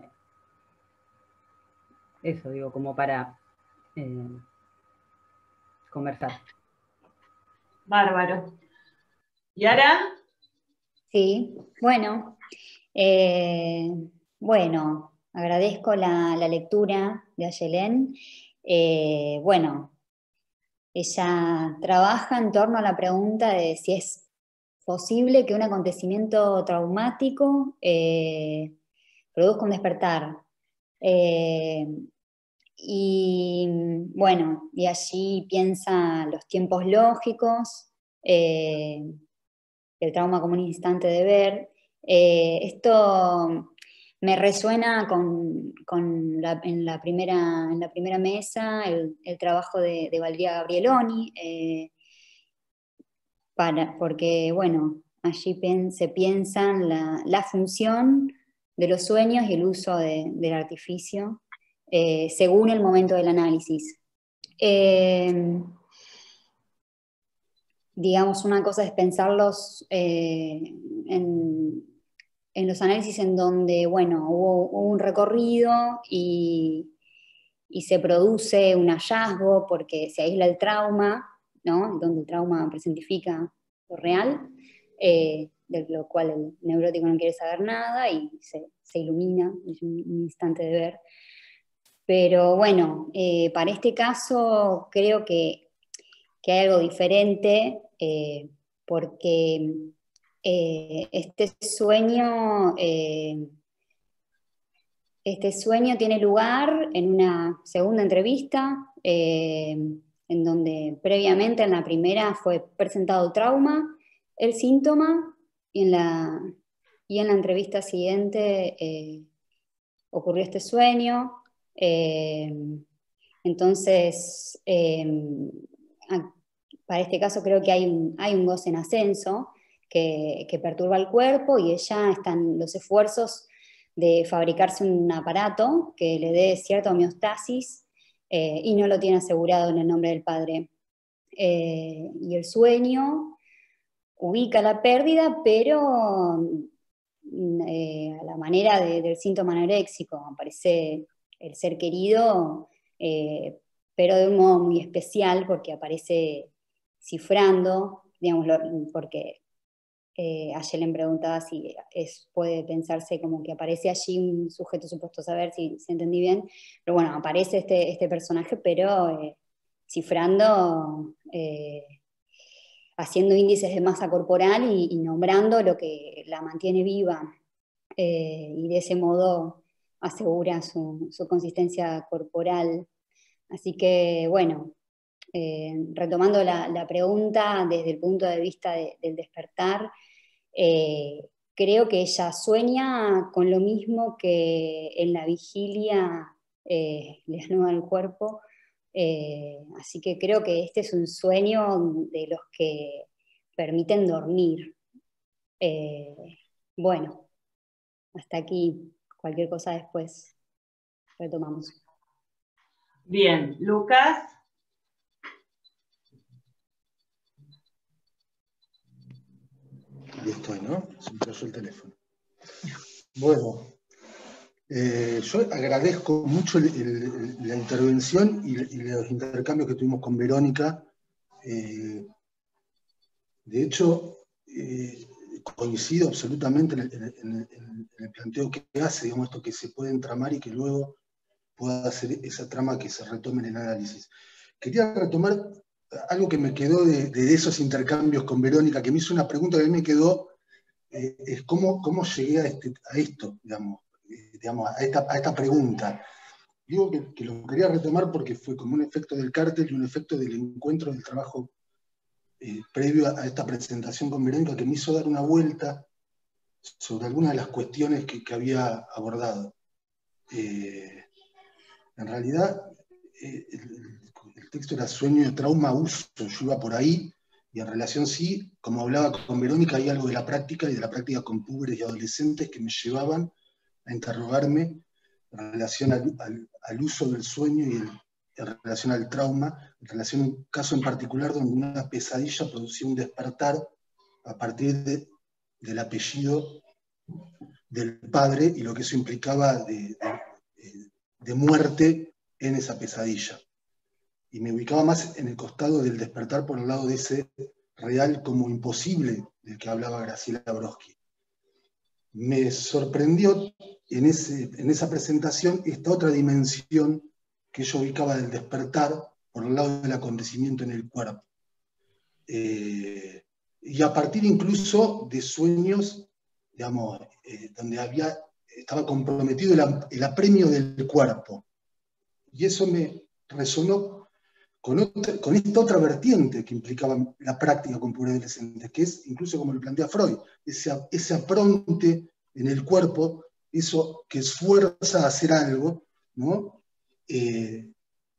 eso digo, como para eh, conversar. Bárbaro. ¿Y ahora? Sí, bueno, eh, bueno, agradezco la, la lectura de Ayelen. Eh, bueno, ella trabaja en torno a la pregunta de si es posible que un acontecimiento traumático eh, produzca un despertar. Eh, y bueno, y allí piensa los tiempos lógicos, eh, el trauma como un instante de ver. Eh, esto me resuena con, con la, en, la primera, en la primera mesa el, el trabajo de, de Valdía Gabrieloni, eh, para, porque bueno, allí pen, se piensa la, la función de los sueños y el uso de, del artificio eh, según el momento del análisis. Eh, digamos, una cosa es pensarlos eh, en, en los análisis en donde, bueno, hubo, hubo un recorrido y, y se produce un hallazgo porque se aísla el trauma, ¿no? Donde el trauma presentifica lo real, eh, de lo cual el neurótico no quiere saber nada y se, se ilumina, es un, un instante de ver. Pero bueno, eh, para este caso creo que, que hay algo diferente, eh, porque eh, este sueño eh, este sueño tiene lugar en una segunda entrevista, eh, en donde previamente en la primera fue presentado trauma, el síntoma, y en la, y en la entrevista siguiente eh, ocurrió este sueño. Eh, entonces, eh, para este caso creo que hay un, hay un goce en ascenso que, que perturba el cuerpo, y ella están los esfuerzos de fabricarse un aparato que le dé cierta homeostasis, eh, y no lo tiene asegurado en el nombre del padre. Eh, y el sueño ubica la pérdida, pero eh, a la manera de, del síntoma anoréxico. Aparece el ser querido, eh, pero de un modo muy especial, porque aparece cifrando, digamos, porque eh, Ayelen preguntaba si es, puede pensarse como que aparece allí un sujeto supuesto saber, si, si entendí bien, pero bueno, aparece este, este personaje, pero eh, cifrando, eh, haciendo índices de masa corporal y, y nombrando lo que la mantiene viva, eh, y de ese modo asegura su, su consistencia corporal. Así que, bueno, eh, retomando la, la pregunta desde el punto de vista de, del despertar, eh, creo que ella sueña con lo mismo que en la vigilia eh, le anuda el cuerpo, eh, así que creo que este es un sueño de los que permiten dormir. Eh, bueno, hasta aquí, cualquier cosa después retomamos. Bien, Lucas. Ahí estoy, ¿no? Se me cayó el teléfono. Bueno, eh, yo agradezco mucho el, el, la intervención y, y los intercambios que tuvimos con Verónica. Eh, de hecho, eh, coincido absolutamente en el, en, el, en el planteo que hace, digamos, esto que se puede entramar y que luego pueda hacer esa trama que se retome en el análisis. Quería retomar algo que me quedó de, de esos intercambios con Verónica, que me hizo una pregunta que a mí me quedó, eh, es cómo, cómo llegué a, este, a esto, digamos, eh, digamos a, esta, a esta pregunta. Digo que, que lo quería retomar porque fue como un efecto del cártel y un efecto del encuentro del trabajo eh, previo a, a esta presentación con Verónica, que me hizo dar una vuelta sobre algunas de las cuestiones que, que había abordado. Eh, en realidad, eh, el, el texto era sueño, trauma, uso, yo iba por ahí, y en relación sí, como hablaba con Verónica, hay algo de la práctica y de la práctica con púberes y adolescentes que me llevaban a interrogarme en relación al, al, al uso del sueño y el, en relación al trauma, en relación a un caso en particular donde una pesadilla producía un despertar a partir de, del apellido del padre y lo que eso implicaba de, de, de muerte en esa pesadilla. Y me ubicaba más en el costado del despertar por el lado de ese real como imposible del que hablaba Graciela Brodsky. Me sorprendió en, ese, en esa presentación esta otra dimensión que yo ubicaba del despertar por el lado del acontecimiento en el cuerpo. Eh, y a partir incluso de sueños, digamos, eh, donde había, estaba comprometido el, el apremio del cuerpo. Y eso me resonó con, otra, con esta otra vertiente que implicaba la práctica con púberes adolescentes, que es incluso como lo plantea Freud, ese, ese apronte en el cuerpo, eso que esfuerza a hacer algo, ¿no? Eh,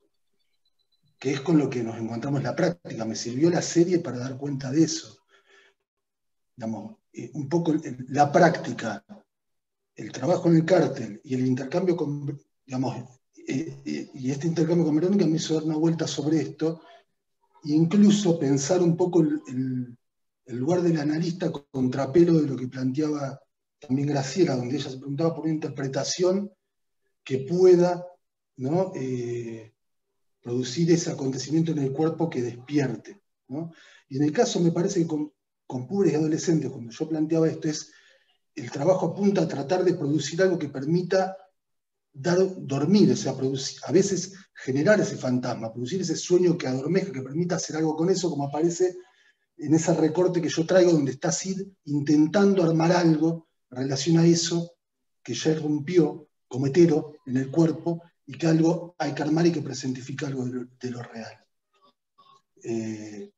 que es con lo que nos encontramos en la práctica. Me sirvió la serie para dar cuenta de eso. Digamos, eh, un poco la práctica, el trabajo en el cártel y el intercambio con, digamos, eh, eh, y este intercambio con Verónica me hizo dar una vuelta sobre esto, e incluso pensar un poco el, el, el lugar del analista contrapelo de lo que planteaba también Graciela, donde ella se preguntaba por una interpretación que pueda, ¿no? eh, producir ese acontecimiento en el cuerpo que despierte, ¿no? Y en el caso me parece que con, con púberes y adolescentes, cuando yo planteaba esto, es el trabajo apunta a tratar de producir algo que permita dar, dormir, o sea, producir, a veces generar ese fantasma, producir ese sueño que adormeja, que permita hacer algo con eso, como aparece en ese recorte que yo traigo, donde está Sid intentando armar algo en relación a eso que ya irrumpió, como hetero en el cuerpo, y que algo hay que armar y que presentifica algo de lo, de lo real. Eh,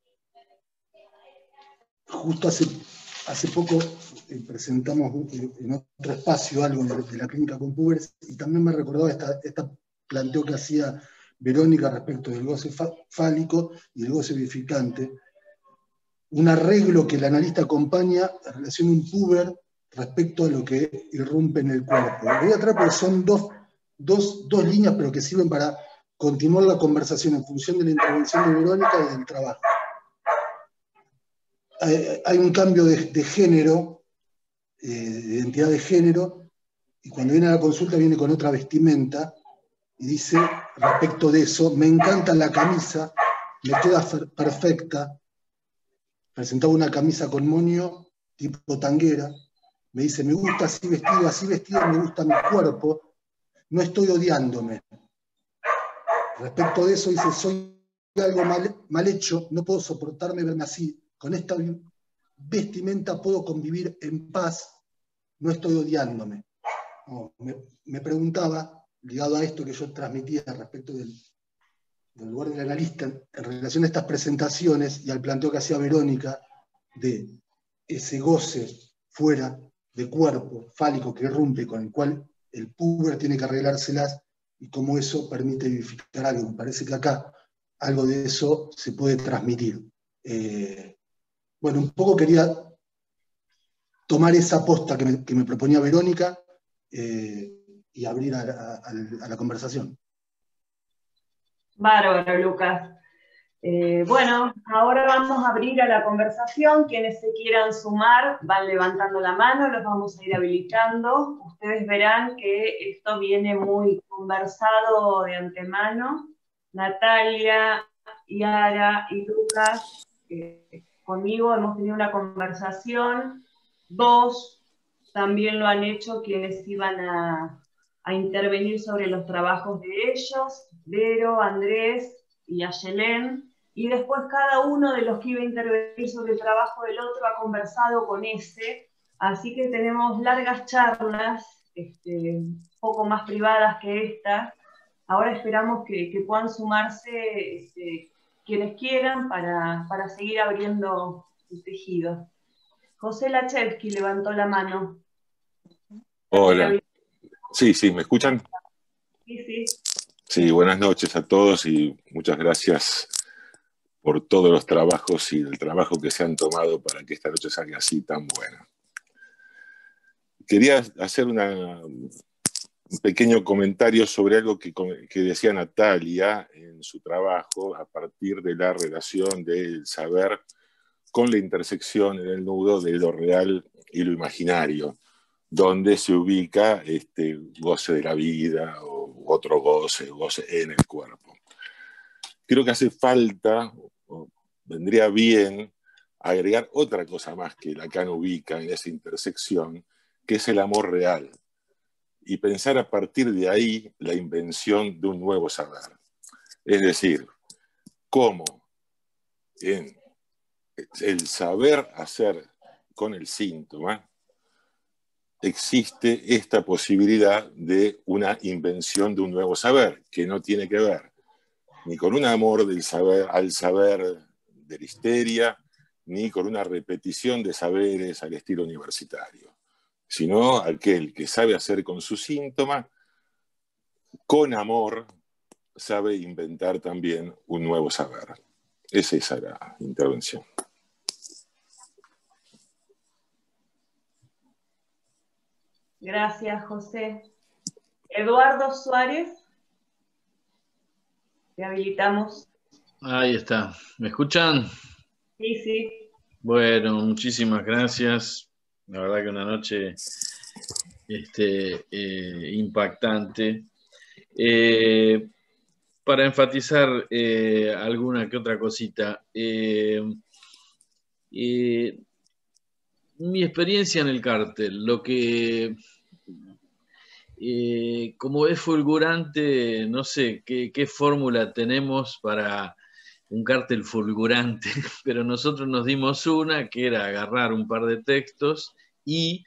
justo hace, hace poco eh, presentamos eh, en otro espacio algo de, de la clínica con pubers, y también me recordaba esta, esta planteo que hacía Verónica respecto del goce fálico y el goce vivificante, un arreglo que el analista acompaña en relación a un puber respecto a lo que irrumpe en el cuerpo. Lo voy a traer porque son dos, dos, dos líneas, pero que sirven para continuar la conversación en función de la intervención de Verónica y del trabajo. Hay, hay un cambio de, de género, eh, de identidad de género, y cuando viene a la consulta viene con otra vestimenta, y dice, respecto de eso, me encanta la camisa, me queda perfecta. Presentaba una camisa con moño, tipo tanguera. Me dice, me gusta así vestido, así vestido, me gusta mi cuerpo. No estoy odiándome. Respecto de eso, dice, soy algo mal, mal hecho, no puedo soportarme verme así. Con esta vestimenta puedo convivir en paz, no estoy odiándome. No, me, me preguntaba, ligado a esto que yo transmitía respecto del, del lugar del analista, en relación a estas presentaciones y al planteo que hacía Verónica de ese goce fuera de cuerpo fálico que irrumpe, con el cual el puber tiene que arreglárselas, y cómo eso permite vivificar algo. Me parece que acá algo de eso se puede transmitir. Eh, bueno, un poco quería tomar esa aposta que me, que me proponía Verónica, eh, y abrir a, a, a la conversación. Bárbaro, Lucas. Eh, bueno, ahora vamos a abrir a la conversación. Quienes se quieran sumar van levantando la mano, los vamos a ir habilitando. Ustedes verán que esto viene muy conversado de antemano. Natalia, Yara y Lucas, eh, conmigo hemos tenido una conversación. Dos también lo han hecho quienes iban a a intervenir sobre los trabajos de ellos, Vero, Andrés y Ayelén, y después cada uno de los que iba a intervenir sobre el trabajo del otro ha conversado con ese, así que tenemos largas charlas, este, un poco más privadas que esta. Ahora esperamos que, que puedan sumarse este, quienes quieran para, para seguir abriendo el tejido. José Lachevsky levantó la mano. Hola. Sí, sí, ¿me escuchan? Sí, sí. Sí, buenas noches a todos y muchas gracias por todos los trabajos y el trabajo que se han tomado para que esta noche salga así tan buena. Quería hacer una, un pequeño comentario sobre algo que, que decía Natalia en su trabajo a partir de la relación del saber con la intersección en el nudo de lo real y lo imaginario, donde se ubica este goce de la vida o otro goce, goce en el cuerpo. Creo que hace falta, o vendría bien, agregar otra cosa más que Lacan ubica en esa intersección, que es el amor real, y pensar a partir de ahí la invención de un nuevo saber. Es decir, cómo en el saber hacer con el síntoma existe esta posibilidad de una invención de un nuevo saber, que no tiene que ver ni con un amor del saber, al saber de la histeria, ni con una repetición de saberes al estilo universitario, sino aquel que sabe hacer con su síntoma, con amor, sabe inventar también un nuevo saber. Es esa la intervención. Gracias, José. Eduardo Suárez, te habilitamos. Ahí está. ¿Me escuchan? Sí, sí. Bueno, muchísimas gracias. La verdad que una noche este, eh, impactante. Eh, para enfatizar eh, alguna que otra cosita. Eh, eh, mi experiencia en el cártel, lo que... Eh, como es fulgurante, no sé qué, qué fórmula tenemos para un cártel fulgurante, pero nosotros nos dimos una, que era agarrar un par de textos y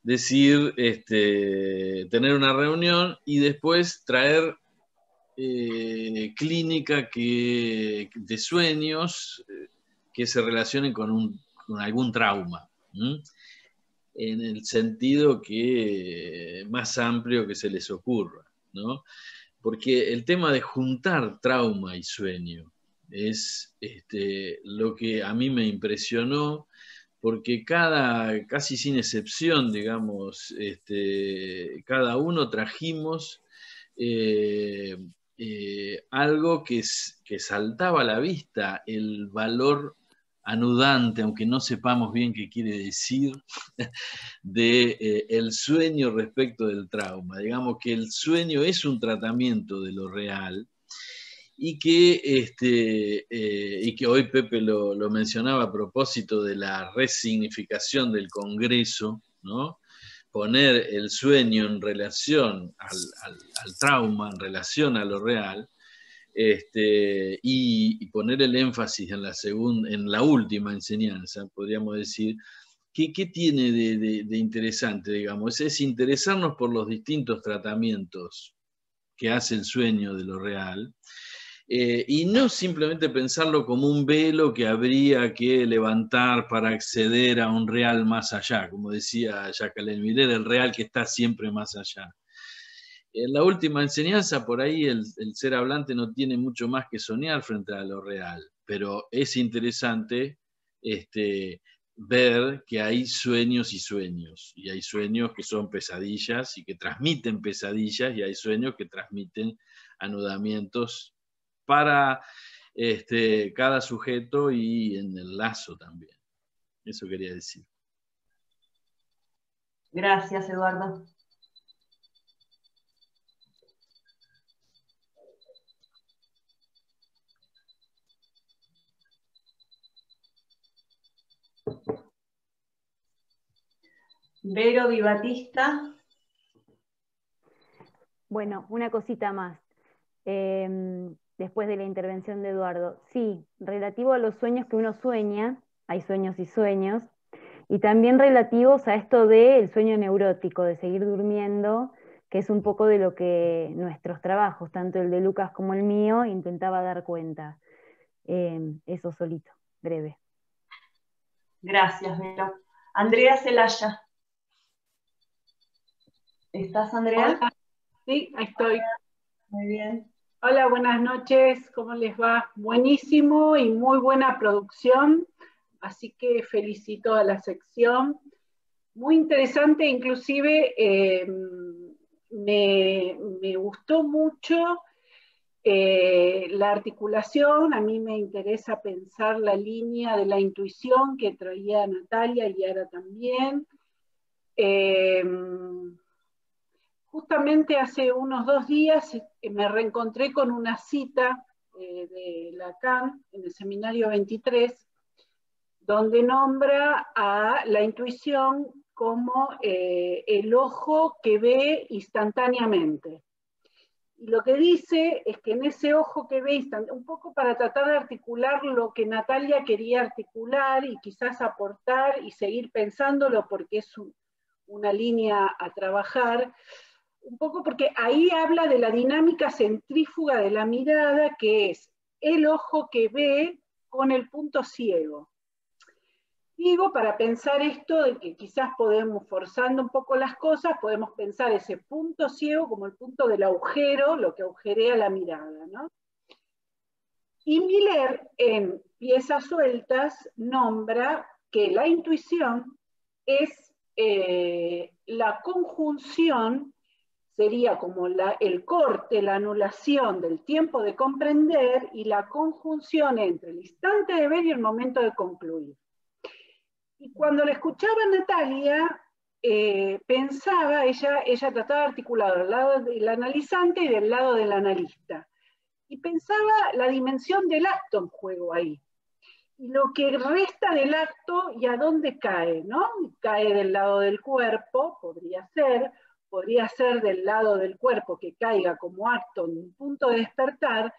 decir, este, tener una reunión y después traer eh, clínica que, de sueños eh, que se relacionen con, un, con algún trauma, ¿m? En el sentido que más amplio que se les ocurra, ¿no? Porque el tema de juntar trauma y sueño es este, lo que a mí me impresionó, porque cada, casi sin excepción, digamos, este, cada uno trajimos eh, eh, algo que, que saltaba a la vista, el valor anudante, aunque no sepamos bien qué quiere decir, de eh, el sueño respecto del trauma. Digamos que el sueño es un tratamiento de lo real y que, este, eh, y que hoy Pepe lo, lo mencionaba a propósito de la resignificación del Congreso, ¿no? Poner el sueño en relación al, al, al trauma, en relación a lo real, Este, y, y poner el énfasis en la, segunda, en la última enseñanza, podríamos decir, ¿qué, qué tiene de, de, de interesante, digamos? Es, es interesarnos por los distintos tratamientos que hace el sueño de lo real, eh, y no simplemente pensarlo como un velo que habría que levantar para acceder a un real más allá, como decía Jacqueline Miller, el real que está siempre más allá. En la última enseñanza, por ahí el, el ser hablante no tiene mucho más que soñar frente a lo real, pero es interesante este, ver que hay sueños y sueños, y hay sueños que son pesadillas y que transmiten pesadillas, y hay sueños que transmiten anudamientos para este, cada sujeto y en el lazo también. Eso quería decir. Gracias, Eduardo. Vero Di Battista. Bueno, una cosita más. Eh, después de la intervención de Eduardo. Sí, relativo a los sueños que uno sueña, hay sueños y sueños, y también relativos a esto del sueño neurótico, de seguir durmiendo, que es un poco de lo que nuestros trabajos, tanto el de Lucas como el mío, intentaba dar cuenta. Eh, eso solito, breve. Gracias, Vero. Andrea Celaya. ¿Estás, Andrea? Hola. Sí, ahí estoy. Muy bien. Hola, buenas noches, ¿cómo les va? Buenísimo y muy buena producción, así que felicito a la sección. Muy interesante, inclusive eh, me, me gustó mucho eh, la articulación. A mí me interesa pensar la línea de la intuición que traía Natalia y Ara también. Eh, Justamente hace unos dos días me reencontré con una cita eh, de Lacan en el seminario veintitrés, donde nombra a la intuición como eh, el ojo que ve instantáneamente. Y lo que dice es que en ese ojo que ve instantáneamente, un poco para tratar de articular lo que Natalia quería articular y quizás aportar y seguir pensándolo porque es un, una línea a trabajar, un poco porque ahí habla de la dinámica centrífuga de la mirada, que es el ojo que ve con el punto ciego. Digo, para pensar esto de que quizás podemos, forzando un poco las cosas, podemos pensar ese punto ciego como el punto del agujero, lo que agujerea la mirada, ¿no? Y Miller, en Piezas Sueltas, nombra que la intuición es eh, la conjunción, sería como la, el corte, la anulación del tiempo de comprender y la conjunción entre el instante de ver y el momento de concluir. Y cuando la escuchaba Natalia, eh, pensaba, ella, ella trataba de articular del lado del analizante y del lado del analista. Y pensaba la dimensión del acto en juego ahí. Y lo que resta del acto y a dónde cae, ¿no? Cae del lado del cuerpo, podría ser, podría ser del lado del cuerpo que caiga como acto en un punto de despertar.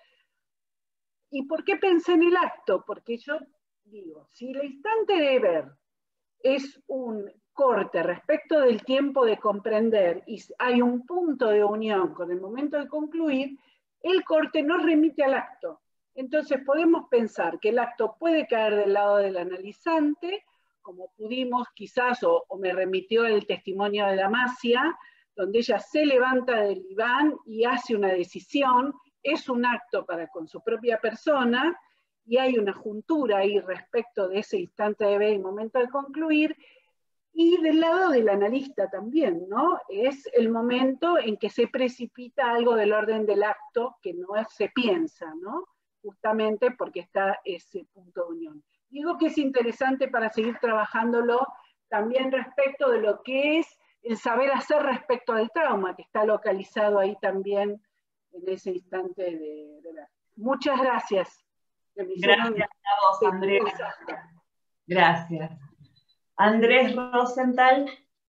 ¿Y por qué pensé en el acto? Porque yo digo, si el instante de ver es un corte respecto del tiempo de comprender y hay un punto de unión con el momento de concluir, el corte nos remite al acto. Entonces podemos pensar que el acto puede caer del lado del analizante, como pudimos quizás, o, o me remitió el testimonio de Damasia, donde ella se levanta del diván y hace una decisión, es un acto para con su propia persona, y hay una juntura ahí respecto de ese instante de ver y momento de concluir, y del lado del analista también, ¿no? Es el momento en que se precipita algo del orden del acto que no se piensa, ¿no? Justamente porque está ese punto de unión. Digo que es interesante para seguir trabajándolo también respecto de lo que es el saber hacer respecto al trauma, que está localizado ahí también en ese instante de, de ver. Muchas gracias. Gracias a vos, Andrea. Gracias. Andrés Rosenthal.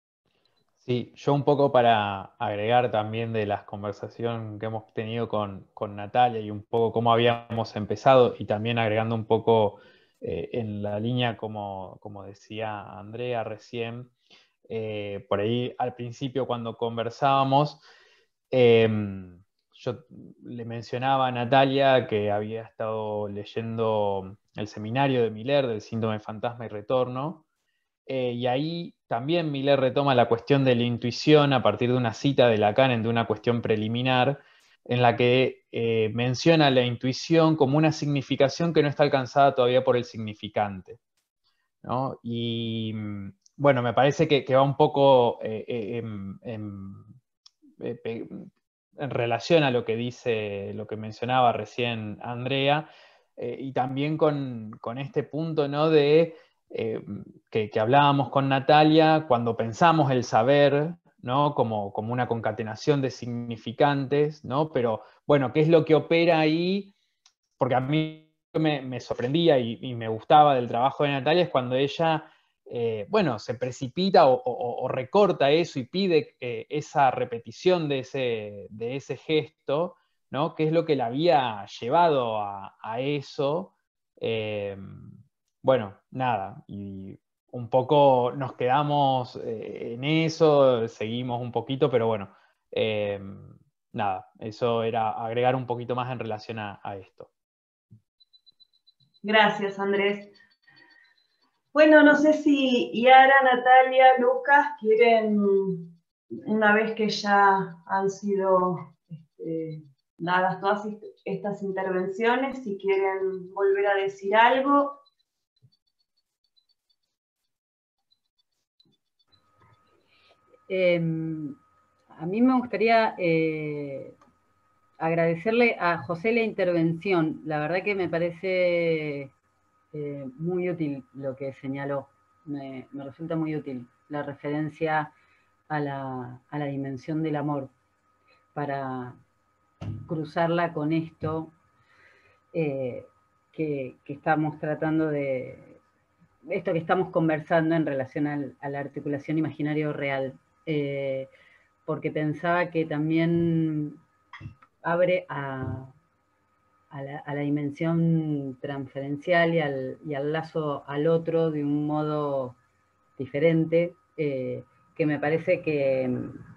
Sí, yo un poco para agregar también de las conversaciones que hemos tenido con, con Natalia y un poco cómo habíamos empezado y también agregando un poco eh, en la línea como, como decía Andrea recién, eh, por ahí al principio cuando conversábamos, eh, yo le mencionaba a Natalia que había estado leyendo el seminario de Miller del síndrome fantasma y retorno, eh, y ahí también Miller retoma la cuestión de la intuición a partir de una cita de Lacan, de una cuestión preliminar, en la que eh, menciona la intuición como una significación que no está alcanzada todavía por el significante, ¿no? Y bueno, me parece que, que va un poco eh, eh, en, en, en, en relación a lo que dice, lo que mencionaba recién Andrea, eh, y también con, con este punto, ¿no? de eh, que, que hablábamos con Natalia cuando pensamos el saber, ¿no? como, como una concatenación de significantes, ¿no? Pero bueno, ¿qué es lo que opera ahí? Porque a mí me, me sorprendía y, y me gustaba del trabajo de Natalia es cuando ella, eh, bueno, se precipita o, o, o recorta eso y pide eh, esa repetición de ese, de ese gesto, ¿no? Que es lo que la había llevado a, a eso. Eh, bueno, nada, y un poco nos quedamos eh, en eso, seguimos un poquito, pero bueno, eh, nada, eso era agregar un poquito más en relación a, a esto. Gracias, Andrés. Bueno, no sé si Yara, Natalia, Lucas quieren, una vez que ya han sido este, dadas todas estas intervenciones, si quieren volver a decir algo. Eh, a mí me gustaría eh, agradecerle a José la intervención. La verdad que me parece eh, muy útil lo que señaló. Me, me resulta muy útil la referencia a la, a la dimensión del amor para cruzarla con esto eh, que, que estamos tratando de... esto que estamos conversando en relación al, a la articulación imaginario real. Eh, porque pensaba que también abre a, a, la, a la dimensión transferencial y al, y al lazo al otro de un modo diferente, eh, que me parece que,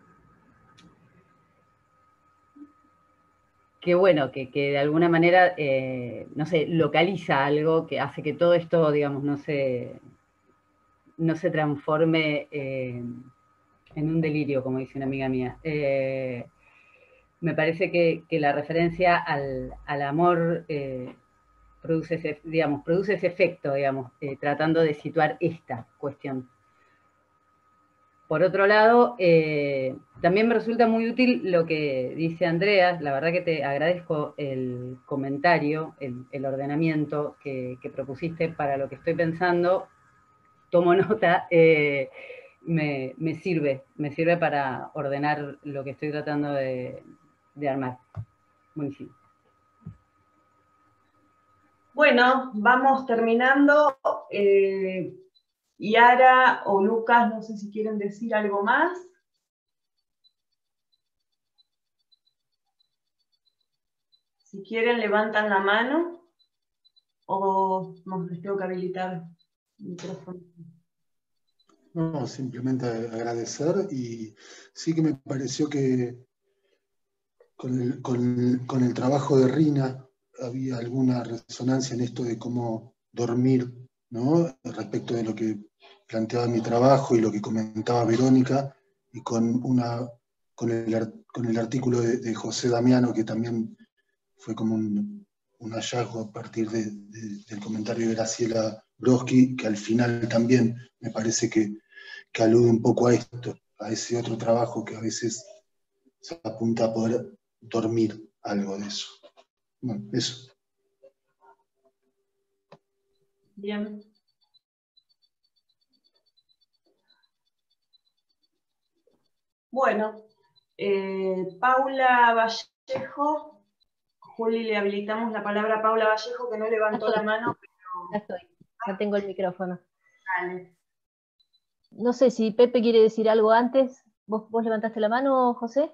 que bueno, que, que de alguna manera, eh, no sé, localiza algo que hace que todo esto, digamos, no se, no se transforme eh, en un delirio, como dice una amiga mía. Eh, me parece que, que la referencia al, al amor eh, produce, ese, digamos, produce ese efecto, digamos, eh, tratando de situar esta cuestión. Por otro lado, eh, también me resulta muy útil lo que dice Andrea. La verdad que te agradezco el comentario, el, el ordenamiento que, que propusiste para lo que estoy pensando. Tomo nota. Eh, Me, me sirve, me sirve para ordenar lo que estoy tratando de, de armar. Buenísimo. Bueno, vamos terminando. Eh, Yara o Lucas, no sé si quieren decir algo más. Si quieren, levantan la mano o nos les tengo que habilitar el micrófono. No, simplemente agradecer, y sí que me pareció que con el, con, con el trabajo de Rina había alguna resonancia en esto de cómo dormir, ¿no? Respecto de lo que planteaba mi trabajo y lo que comentaba Verónica, y con, una, con, el, con el artículo de, de José Damiano, que también fue como un, un hallazgo a partir de, de, del comentario de Graciela Brodsky, que al final también me parece que, que alude un poco a esto, a ese otro trabajo que a veces se apunta a poder dormir algo de eso. Bueno, eso. Bien. Bueno, eh, Paula Vallejo, Juli, le habilitamos la palabra a Paula Vallejo, que no levantó la mano, pero... Ya estoy, ya tengo el micrófono. Dale. No sé si Pepe quiere decir algo antes. ¿Vos, vos levantaste la mano, José?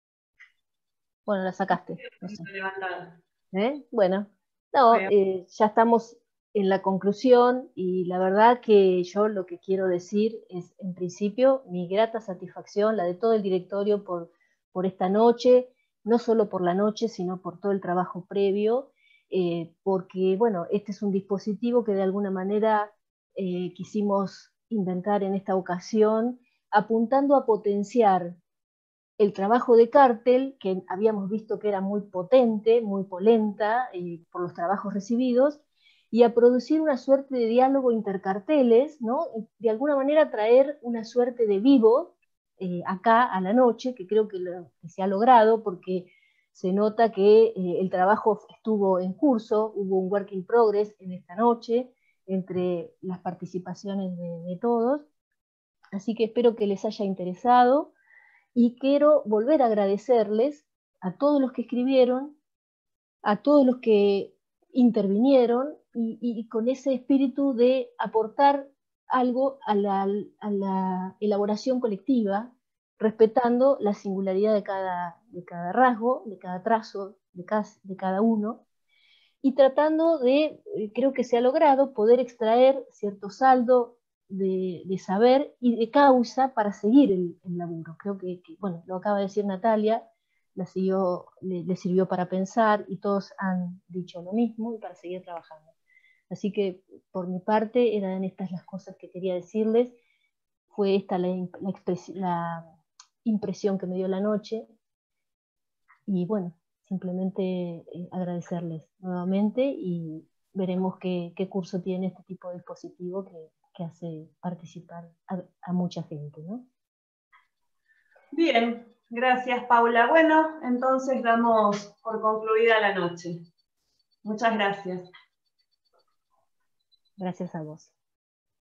Bueno, la sacaste. No sé. ¿Eh? Bueno, no, eh, ya estamos en la conclusión, y la verdad que yo lo que quiero decir es, en principio, mi grata satisfacción, la de todo el directorio por, por esta noche, no solo por la noche, sino por todo el trabajo previo, eh, porque, bueno, este es un dispositivo que de alguna manera eh, quisimos inventar en esta ocasión, apuntando a potenciar el trabajo de Cártel, que habíamos visto que era muy potente, muy polenta, eh, por los trabajos recibidos, y a producir una suerte de diálogo intercarteles, ¿no? De alguna manera traer una suerte de vivo eh, acá a la noche, que creo que, lo, que se ha logrado, porque se nota que eh, el trabajo estuvo en curso, hubo un work in progress en esta noche, entre las participaciones de, de todos, así que espero que les haya interesado. Y quiero volver a agradecerles a todos los que escribieron, a todos los que intervinieron, y, y con ese espíritu de aportar algo a la, a la elaboración colectiva, respetando la singularidad de cada, de cada rasgo, de cada trazo, de cada, de cada uno, y tratando de, creo que se ha logrado, poder extraer cierto saldo De, de saber y de causa para seguir el, el laburo. Creo que, que, bueno, lo acaba de decir Natalia, la siguió, le, le sirvió para pensar, y todos han dicho lo mismo, y para seguir trabajando. Así que, por mi parte, eran estas las cosas que quería decirles. Fue esta la, la, la impresión que me dio la noche, y bueno, simplemente eh, agradecerles nuevamente, y veremos qué, qué curso tiene este tipo de dispositivo que que hace participar a, a mucha gente, ¿no? Bien, gracias, Paula. Bueno, entonces damos por concluida la noche. Muchas gracias. Gracias a vos.